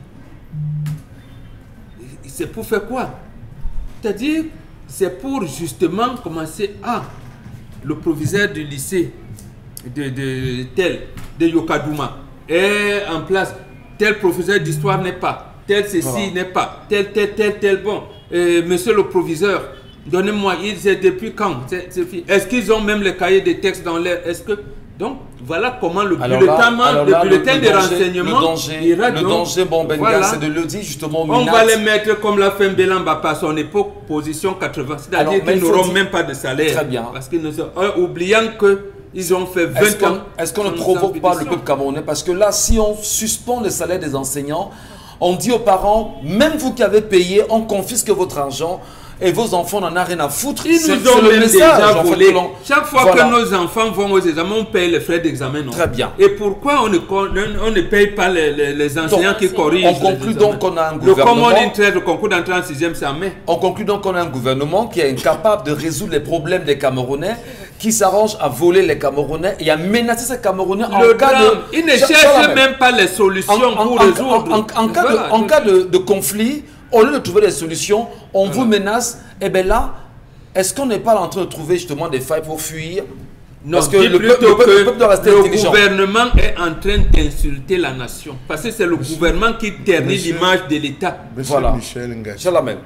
C'est pour faire quoi? C'est-à-dire, c'est pour justement commencer à le proviseur du lycée de, de tel, de Yokadouma est en place, tel professeur d'histoire n'est pas, tel ceci voilà. n'est pas, tel, tel, tel, tel, bon, euh, monsieur le proviseur, donnez-moi, ils est depuis quand? Est-ce qu'ils ont même les cahiers de textes dans l'air? Est-ce que... Donc, voilà comment le alors bulletin, là, alors le là, bulletin le, de le danger, renseignement le danger, ira le donc, danger bon, Benga, voilà. c'est de le dire justement. On va les mettre comme l'a fait Mbelamba à son époque, position quatre-vingts. C'est-à-dire qu'ils n'auront dire... même pas de salaire. Très bien. Parce qu'ils ne sont... oubliant qu'ils ont fait vingt est-ce ans. Est-ce qu'on ne provoque pas le peuple camerounais? Parce que là, si on suspend le salaire des enseignants, on dit aux parents, même vous qui avez payé, on confisque votre argent. Et vos enfants n'en ont rien à foutre. Ils nous ont même déjà volé. Chaque fois voilà. que nos enfants vont aux examens, on paye les frais d'examen. Très bien. Et pourquoi on ne, on ne paye pas les, les, les enseignants donc, qui corrigent? On conclut donc qu'on a un gouvernement. Le Common Interest, le concours d'entrée en sixième, c'est en mai. On conclut donc qu'on a un gouvernement qui est incapable de résoudre les problèmes des Camerounais, qui s'arrange à voler les Camerounais et à menacer ces Camerounais le en cas drame. de. Ils ne cherchent même pas les solutions en, en, pour en, résoudre. En, en, en cas, voilà, de, en cas de, de conflit, au lieu de trouver des solutions, on voilà. vous menace. Et bien là, est-ce qu'on n'est pas en train de trouver justement des failles pour fuir? Non, parce que le peuple, le peuple, le peuple doit rester le intelligent. Gouvernement est en train d'insulter la nation. Parce que c'est le monsieur, gouvernement qui ternit l'image de l'État. Monsieur voilà. Michel Ngachi,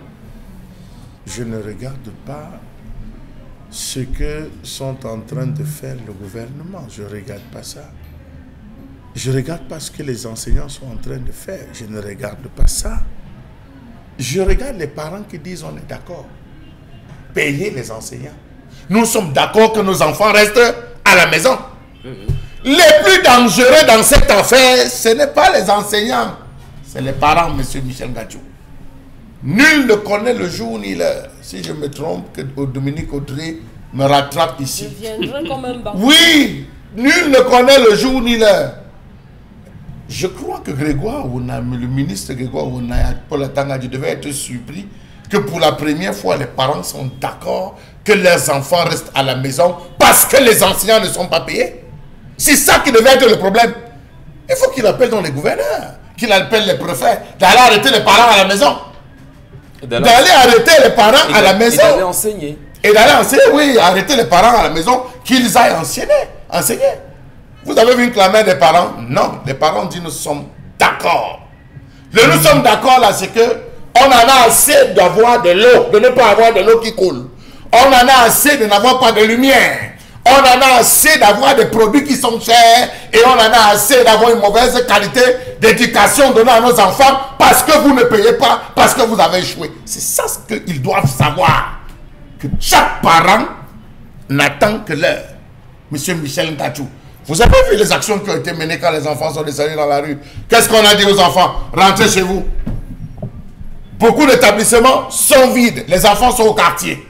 je ne regarde pas ce que sont en train de faire le gouvernement. Je ne regarde pas ça. Je ne regarde pas ce que les enseignants sont en train de faire. Je ne regarde pas ça. Je regarde les parents qui disent on est d'accord. Payer les enseignants. Nous sommes d'accord que nos enfants restent à la maison. Mmh. Les plus dangereux dans cette affaire, ce n'est pas les enseignants, c'est les parents, monsieur Michel Ngachi. Nul ne connaît le jour ni l'heure. Si je me trompe, que Dominique Audrey me rattrape ici. Je viendrai comme un banc. Oui, nul ne connaît le jour ni l'heure. Je crois que Grégoire Ouonam, le ministre Grégoire Ouonam, Paul Atangadi devait être surpris que pour la première fois, les parents sont d'accord que leurs enfants restent à la maison parce que les enseignants ne sont pas payés. C'est ça qui devait être le problème. Il faut qu'il appelle dans les gouverneurs, qu'il appelle les préfets, d'aller arrêter les parents à la maison. D'aller arrêter les parents à la maison. Et d'aller enseigner. Et d'aller enseigner, oui, arrêter les parents à la maison, qu'ils aillent enseigner. enseigner. Vous avez vu une clameur des parents? Non, les parents disent nous sommes d'accord. Le nous sommes d'accord là, c'est que on en a assez d'avoir de l'eau, de ne pas avoir de l'eau qui coule. On en a assez de n'avoir pas de lumière. On en a assez d'avoir des produits qui sont chers et on en a assez d'avoir une mauvaise qualité d'éducation donnée à nos enfants parce que vous ne payez pas, parce que vous avez échoué. C'est ça ce qu'ils doivent savoir. Que chaque parent n'attend que l'heure. Monsieur Michel Ngachou, vous avez vu les actions qui ont été menées quand les enfants sont descendus dans la rue? Qu'est-ce qu'on a dit aux enfants? Rentrez chez vous. Beaucoup d'établissements sont vides. Les enfants sont au quartier.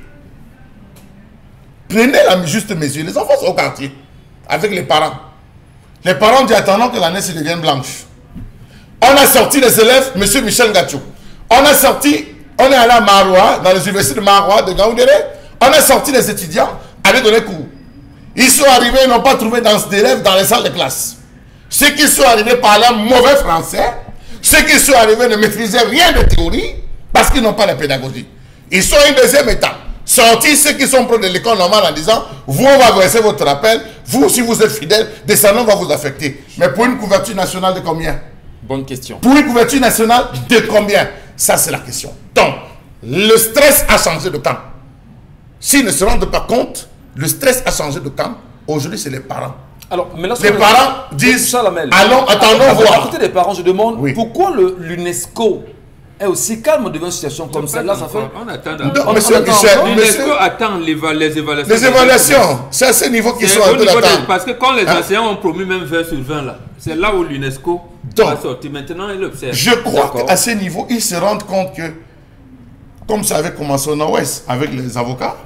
Prenez la juste mesure. Les enfants sont au quartier avec les parents. Les parents disent attendant que la neige devienne blanche. On a sorti les élèves, monsieur Michel Ngachou. On a sorti, on est allé à Maroua, dans les universités de Maroua, de Gaoundéré. On a sorti les étudiants, aller donner cours. Ils sont arrivés, ils n'ont pas trouvé d'élèves dans les salles de classe. Ceux qui sont arrivés parlaient mauvais français, ceux qui sont arrivés ne maîtrisaient rien de théorie parce qu'ils n'ont pas la pédagogie. Ils sont à une deuxième étape. Sortis ceux qui sont proches de l'école normale en disant vous, on va verser votre rappel, vous, si vous êtes fidèle, descendant va vous affecter. Mais pour une couverture nationale de combien? Bonne question. Pour une couverture nationale de combien? Ça, c'est la question. Donc, le stress a changé de camp. S'ils ne se rendent pas compte, le stress a changé de camp. Aujourd'hui, c'est les parents. Alors, mais là, les parents disent Chalamel, allons, attendons voir. À côté des parents, je demande oui. pourquoi l'UNESCO est aussi calme devant une situation comme celle-là. Ça fait... On attend. L'UNESCO attend les évaluations. Les évaluations, c'est à ce niveau qu'ils sont en train d'attendre. Parce que quand les hein? enseignants ont promis même vingt sur vingt, là, c'est là où l'UNESCO va sortir. Maintenant, ils l'observent. Je crois qu'à ce niveau, ils se rendent compte que, comme ça avait commencé au Nord-Ouest avec les avocats,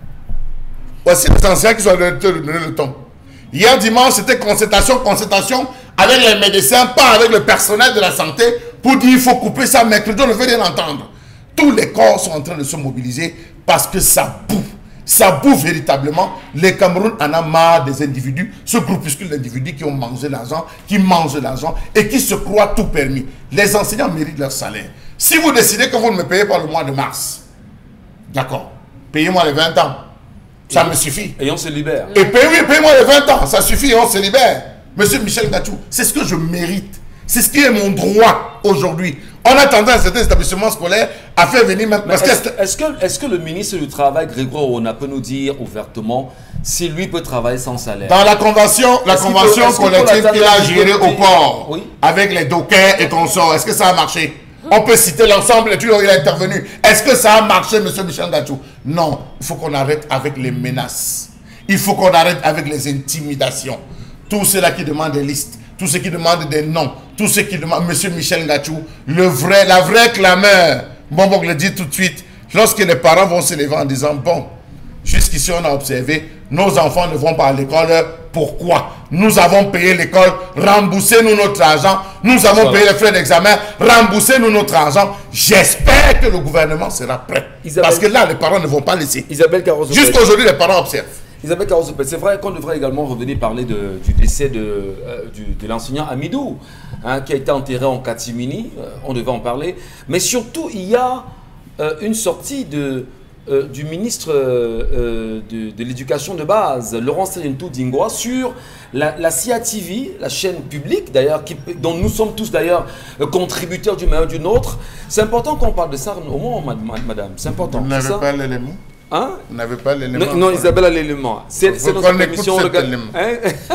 voici les enseignants qui sont donné le ton. Hier dimanche, c'était concertation, concertation avec les médecins, pas avec le personnel de la santé, pour dire qu'il faut couper ça. Mercredi, on ne veut rien entendre. Tous les corps sont en train de se mobiliser parce que ça bouffe. Ça bouffe véritablement. Les Cameroun en a marre des individus, ce groupuscule d'individus qui ont mangé l'argent, qui mangent l'argent et qui se croient tout permis. Les enseignants méritent leur salaire. Si vous décidez que vous ne me payez pas le mois de mars, d'accord, payez-moi les vingt ans. Ça me suffit. Et on se libère. Et paye, oui, paye-moi les vingt ans. Ça suffit et on se libère. Monsieur Michel Ngachou, c'est ce que je mérite. C'est ce qui est mon droit aujourd'hui. On a tendance à certains établissements scolaires à faire venir même... Est-ce est est que, est que le ministre du Travail, Grégoire Ouonam, peut nous dire ouvertement si lui peut travailler sans salaire? Dans la convention, la convention peut, collective qu'il a gérée au port, oui, avec les dockers et consorts, est-ce que ça a marché? On peut citer l'ensemble, il a intervenu. Est-ce que ça a marché, monsieur Michel Ngachou? Non. Il faut qu'on arrête avec les menaces. Il faut qu'on arrête avec les intimidations. Tous ceux-là qui demandent des listes, tous ceux qui demandent des noms, tous ceux qui demandent, monsieur Michel Ngachou, le vrai, la vraie clameur, bon, bon, je le dis tout de suite, lorsque les parents vont se lever en disant, bon, jusqu'ici on a observé, nos enfants ne vont pas à l'école. Pourquoi? Nous avons payé l'école, remboursez-nous notre argent. Nous avons voilà. payé les frais d'examen, remboursez-nous notre argent. J'espère que le gouvernement sera prêt. Isabelle, parce que là, les parents ne vont pas laisser. Isabelle Carozo. Jusqu'à aujourd'hui, les parents observent. Isabelle Carozo, c'est vrai qu'on devrait également revenir parler de, du décès de, euh, du, de l'enseignant Amidou, hein, qui a été enterré en catimini. Euh, on devait en parler. Mais surtout, il y a euh, une sortie de... Euh, du ministre euh, de, de l'éducation de base, Laurent Serintou Dingwa, sur la, la C I A T V, la chaîne publique d'ailleurs, dont nous sommes tous d'ailleurs euh, contributeurs du meilleur du nôtre. C'est important qu'on parle de ça au moins, madame, c'est important. Vous n'avez pas l'élément? Hein? Vous n'avez pas l'élément? Non, non, Isabelle a l'élément. C'est notre émission. Hein?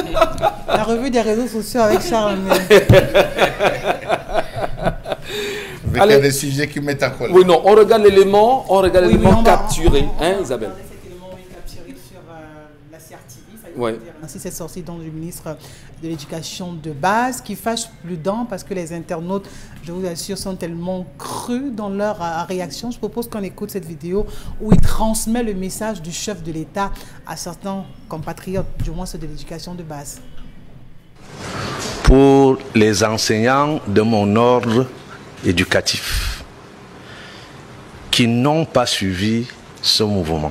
La revue des réseaux sociaux avec Charles. Il y a des sujets qui mettent en colère. Oui, non, on regarde l'élément, on regarde oui, l'élément on capturé, on, hein, on Isabelle? Cet élément est capturé sur euh, la C R T V, ça Ouais. Ainsi, cette sortie donc, du ministre de l'Éducation de base qui fâche plus d'un parce que les internautes, je vous assure, sont tellement crus dans leur euh, réaction. Je propose qu'on écoute cette vidéo où il transmet le message du chef de l'État à certains compatriotes, du moins ceux de l'éducation de base. Pour les enseignants de mon ordre éducatif qui n'ont pas suivi ce mouvement,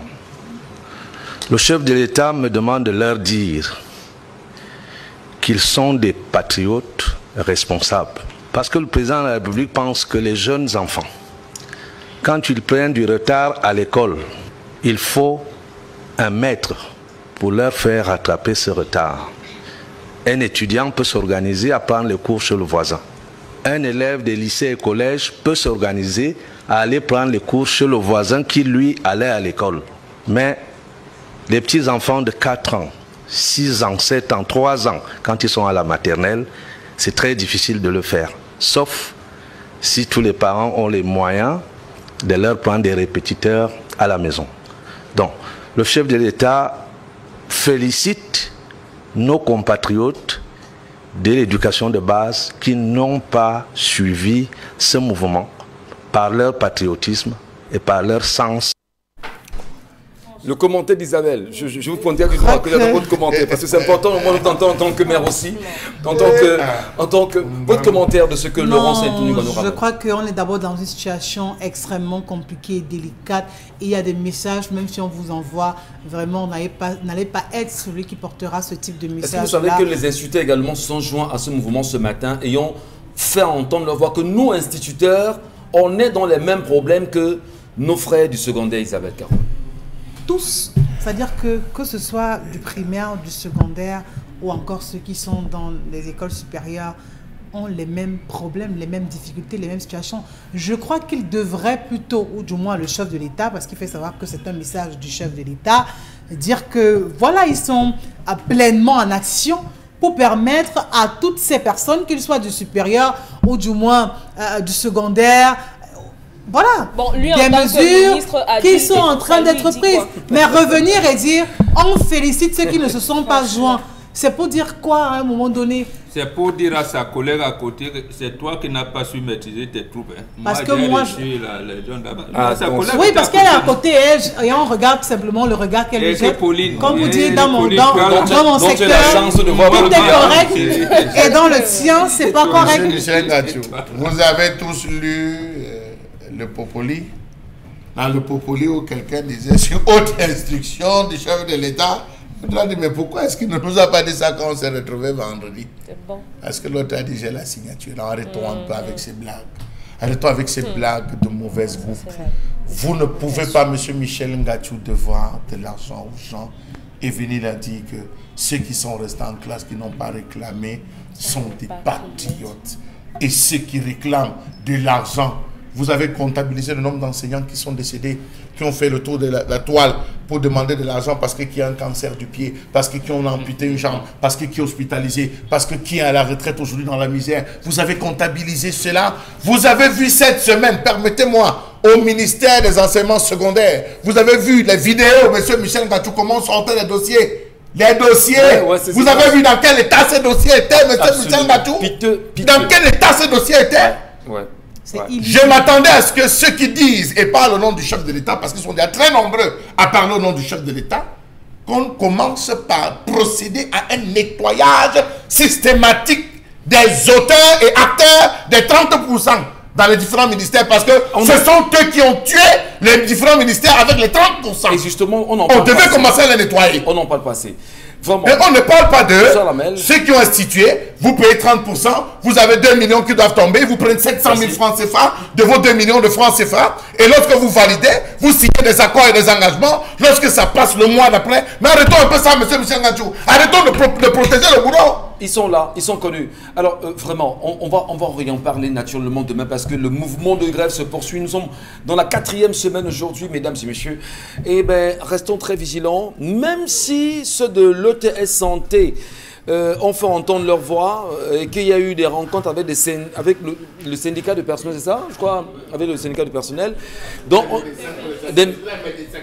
le chef de l'État me demande de leur dire qu'ils sont des patriotes responsables. Parce que le président de la République pense que les jeunes enfants, quand ils prennent du retard à l'école, il faut un maître pour leur faire rattraper ce retard. Un étudiant peut s'organiser à prendre les cours chez le voisin. Un élève des lycées et collèges peut s'organiser à aller prendre les cours chez le voisin qui, lui, allait à l'école. Mais les petits enfants de quatre ans, six ans, sept ans, trois ans, quand ils sont à la maternelle, c'est très difficile de le faire. Sauf si tous les parents ont les moyens de leur prendre des répétiteurs à la maison. Donc, le chef de l'État félicite nos compatriotes de l'éducation de base qui n'ont pas suivi ce mouvement par leur patriotisme et par leur sens. Le commentaire d'Isabelle, je, je, je vous pointais du droit que dans votre commentaire, parce que c'est important, moi je t'entends en tant que maire aussi, en tant que, en tant que votre commentaire de ce que non, Laurent Saint-Denis va nous je rappeler. crois qu'on est d'abord dans une situation extrêmement compliquée et délicate. Et il y a des messages, même si on vous envoie, vraiment, n'allez pas, n'allez pas être celui qui portera ce type de message. Est-ce que vous savez que les instituteurs également se sont joints à ce mouvement ce matin et ont fait entendre leur voix que nous, instituteurs, on est dans les mêmes problèmes que nos frères du secondaire, Isabelle Caron? Tous, c'est-à-dire que que ce soit du primaire, du secondaire ou encore ceux qui sont dans les écoles supérieures ont les mêmes problèmes, les mêmes difficultés, les mêmes situations. Je crois qu'il devrait plutôt, ou du moins le chef de l'État, parce qu'il fait savoir que c'est un message du chef de l'État, dire que voilà, ils sont à pleinement en action pour permettre à toutes ces personnes, qu'ils soient du supérieur ou du moins euh, du secondaire, voilà, bon, lui, des mesures qui sont en train d'être prises. Mais revenir et dire, on félicite ceux qui ne se sont pas joints, c'est pour dire quoi à un moment donné? C'est pour dire à sa collègue à côté que c'est toi qui n'as pas su maîtriser tes troupes. Hein. Parce moi, que moi, je... la, la jeune ah, sa donc, oui, parce qu'elle est à côté et, et on regarde simplement le regard qu'elle nous jette. Comme vous dites, dans mon, dans, dans, dans mon secteur, tout est correct. Et dans le tien, c'est pas correct. Michel Gachou, vous avez tous lu le Popoli, dans le Popoli où quelqu'un disait sur haute instruction du chef de l'État, il a dit mais pourquoi est-ce qu'il ne nous a pas dit ça quand on s'est retrouvé vendredi? Bon. Parce que l'autre a dit j'ai la signature. Arrêtons mmh. un peu avec ces blagues. Arrêtons avec ces mmh. blagues de mauvaise goût. Vous ne pouvez pas, monsieur Michel Ngachou, devoir de l'argent aux gens et venir leur dire que ceux qui sont restés en classe, qui n'ont pas réclamé, sont des patriotes. Et ceux qui réclament de l'argent, vous avez comptabilisé le nombre d'enseignants qui sont décédés, qui ont fait le tour de la, la toile pour demander de l'argent parce que qui a un cancer du pied, parce que qui ont amputé une jambe, parce que qui est hospitalisé, parce que qui est à la retraite aujourd'hui dans la misère. Vous avez comptabilisé cela. Vous avez vu cette semaine, permettez-moi, au ministère des enseignements secondaires, vous avez vu les vidéos, monsieur Michel Gachou, comment sortaient les dossiers. Les dossiers, ouais, ouais, vous avez vu dans quel état ces dossiers étaient, monsieur Michel Gachou? Dans quel état ces dossiers étaient? Ouais. Ouais. Je m'attendais à ce que ceux qui disent et parlent au nom du chef de l'État, parce qu'ils sont déjà très nombreux à parler au nom du chef de l'État, qu'on commence par procéder à un nettoyage systématique des auteurs et acteurs des trente pour cent dans les différents ministères, parce que on ce a... sont eux qui ont tué les différents ministères avec les trente pour cent. Et justement, on en On devait commencer à les nettoyer. On n'en parle pas assez. Vraiment. Mais on ne parle pas d'eux. Ceux qui ont institué, vous payez trente pour cent, vous avez deux millions qui doivent tomber, vous prenez sept cent mille francs C F A de vos deux millions de francs C F A, et lorsque vous validez, vous signez des accords et des engagements, lorsque ça passe le mois d'après. Mais arrêtons un peu ça, monsieur Michel Gachou. Arrêtons de, pro de protéger le boulot. Ils sont là, ils sont connus. Alors, euh, vraiment, on, on va, on va en parler naturellement demain parce que le mouvement de grève se poursuit. Nous sommes dans la quatrième semaine aujourd'hui, mesdames et messieurs. Et bien, restons très vigilants, même si ceux de l'E T S Santé euh, ont fait entendre leur voix euh, et qu'il y a eu des rencontres avec, des, avec le, le syndicat de personnel, c'est ça, je crois, avec le syndicat du personnel. Donc, on, des,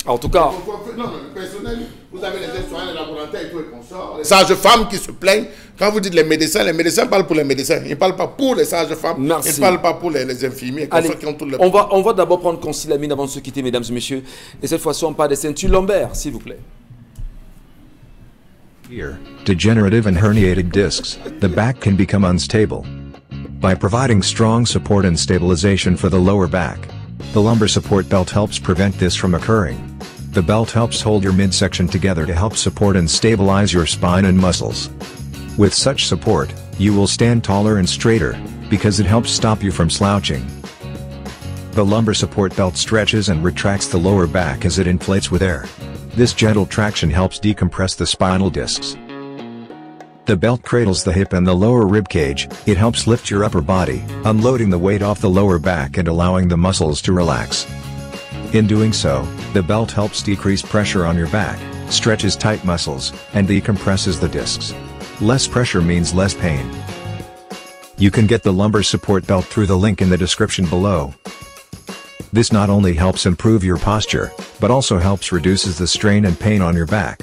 En tout cas... Non, non, le personnel, vous avez les aides-soignants, les laboratoires et tout et consorts. Les sages-femmes qui se plaignent. Quand vous dites les médecins, les médecins parlent pour les médecins. Ils ne parlent pas pour les sages-femmes. Merci. Ils ne parlent pas pour les, les infirmiers. Allez, qui ont tout le... on va, on va d'abord prendre Constille Lamine avant de se quitter, mesdames et messieurs. Et cette fois-ci, on parle des ceintures lombaires, s'il vous plaît. Here, degenerative and herniated discs, the back can become unstable. By providing strong support and stabilization for the lower back, the lumbar support belt helps prevent this from occurring. The belt helps hold your midsection together to help support and stabilize your spine and muscles. With such support, you will stand taller and straighter, because it helps stop you from slouching. The lumbar support belt stretches and retracts the lower back as it inflates with air. This gentle traction helps decompress the spinal discs. The belt cradles the hip and the lower rib cage. It helps lift your upper body, unloading the weight off the lower back and allowing the muscles to relax. In doing so, the belt helps decrease pressure on your back, stretches tight muscles, and decompresses the discs. Less pressure means less pain. You can get the lumbar support belt through the link in the description below. This not only helps improve your posture, but also helps reduces the strain and pain on your back.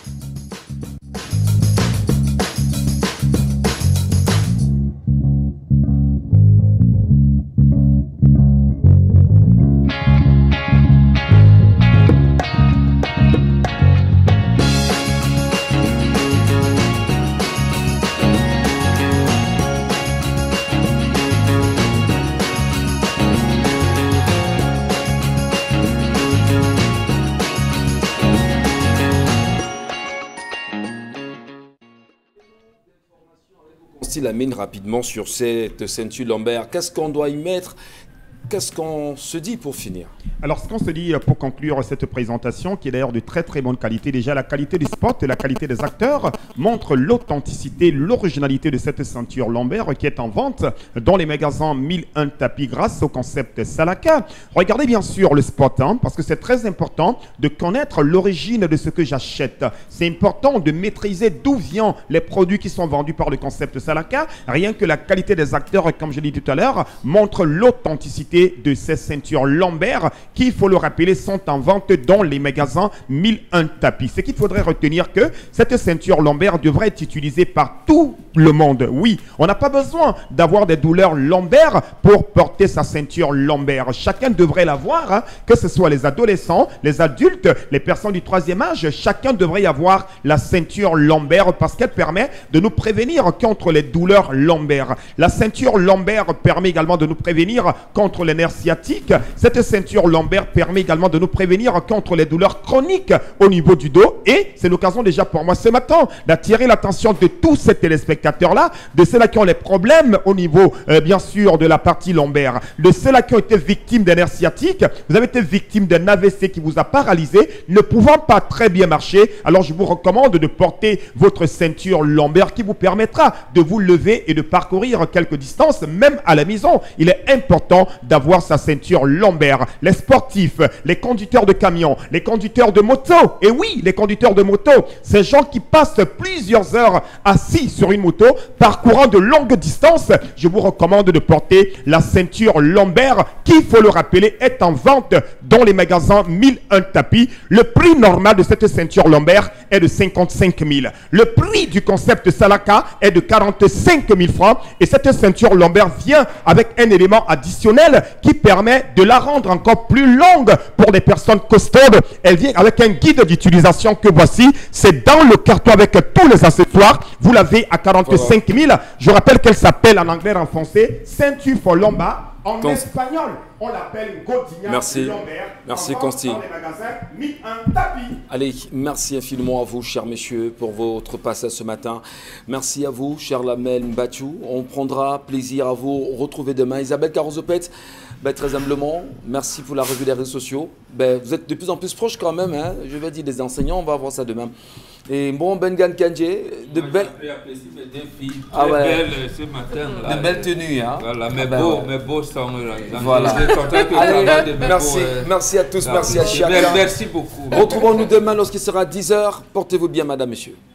La mine rapidement sur cette ceinture lombaire. Qu'est-ce qu'on doit y mettre? Qu'est-ce qu'on se dit pour finir? Alors, ce qu'on se dit pour conclure cette présentation, qui est d'ailleurs de très très bonne qualité, déjà la qualité du spot et la qualité des acteurs montrent l'authenticité, l'originalité de cette ceinture lombaire qui est en vente dans les magasins mille un tapis grâce au concept Salaka. Regardez bien sûr le spot, hein, parce que c'est très important de connaître l'origine de ce que j'achète. C'est important de maîtriser d'où viennent les produits qui sont vendus par le concept Salaka. Rien que la qualité des acteurs, comme je l'ai dit tout à l'heure, montre l'authenticité de ces ceintures lombaires qui, il faut le rappeler, sont en vente dans les magasins mille un tapis. Ce qu'il faudrait retenir que cette ceinture lombaire devrait être utilisée par tout le monde. Oui, on n'a pas besoin d'avoir des douleurs lombaires pour porter sa ceinture lombaire. Chacun devrait l'avoir, hein, que ce soit les adolescents, les adultes, les personnes du troisième âge, chacun devrait avoir la ceinture lombaire parce qu'elle permet de nous prévenir contre les douleurs lombaires. La ceinture lombaire permet également de nous prévenir contre les nerfs sciatiques. Cette ceinture lombaire permet également de nous prévenir contre les douleurs chroniques au niveau du dos. Et c'est l'occasion déjà pour moi ce matin d'attirer l'attention de tous ces téléspectateurs-là, de ceux-là qui ont les problèmes au niveau, euh, bien sûr, de la partie lombaire, de ceux-là qui ont été victimes d'un nerf sciatique. Vous avez été victime d'un A V C qui vous a paralysé, ne pouvant pas très bien marcher. Alors je vous recommande de porter votre ceinture lombaire qui vous permettra de vous lever et de parcourir quelques distances, même à la maison. Il est important d'avoir sa ceinture lombaire. Les sportifs, les conducteurs de camions, les conducteurs de moto, et oui, les conducteurs de moto, ces gens qui passent plusieurs heures assis sur une moto, parcourant de longues distances, je vous recommande de porter la ceinture lombaire qui, il faut le rappeler, est en vente dans les magasins mille un tapis. Le prix normal de cette ceinture lombaire est de cinquante-cinq mille. Le prix du concept Salaka est de quarante-cinq mille francs et cette ceinture lombaire vient avec un élément additionnel qui permet de la rendre encore plus longue pour des personnes costaudes. Elle vient avec un guide d'utilisation que voici. C'est dans le carton avec tous les accessoires. Vous l'avez à quarante-cinq mille. Je rappelle qu'elle s'appelle en anglais et en français ceinture for lomba. En Const... espagnol, on l'appelle Godinha. Merci. Lombaire. Merci Constille. Allez, merci infiniment à vous, chers messieurs, pour votre passage ce matin. Merci à vous, cher Lamel Mbatchou. On prendra plaisir à vous retrouver demain. Isabelle Carozopet, ben, très humblement, merci pour la revue des réseaux sociaux. Ben, vous êtes de plus en plus proches quand même, hein. Je vais dire des enseignants, on va voir ça demain. Et bon, Bengan Kandje, de belles... Ah ouais. Belles ce matin. Là, de belles tenues, hein. Voilà, mais ben, beaux, ouais. mais beaux sont là. Voilà. Allez, merci, beaux, euh... merci à tous, merci à chacun. Merci beaucoup. Retrouvons-nous demain lorsqu'il sera dix heures. Portez-vous bien, madame, messieurs.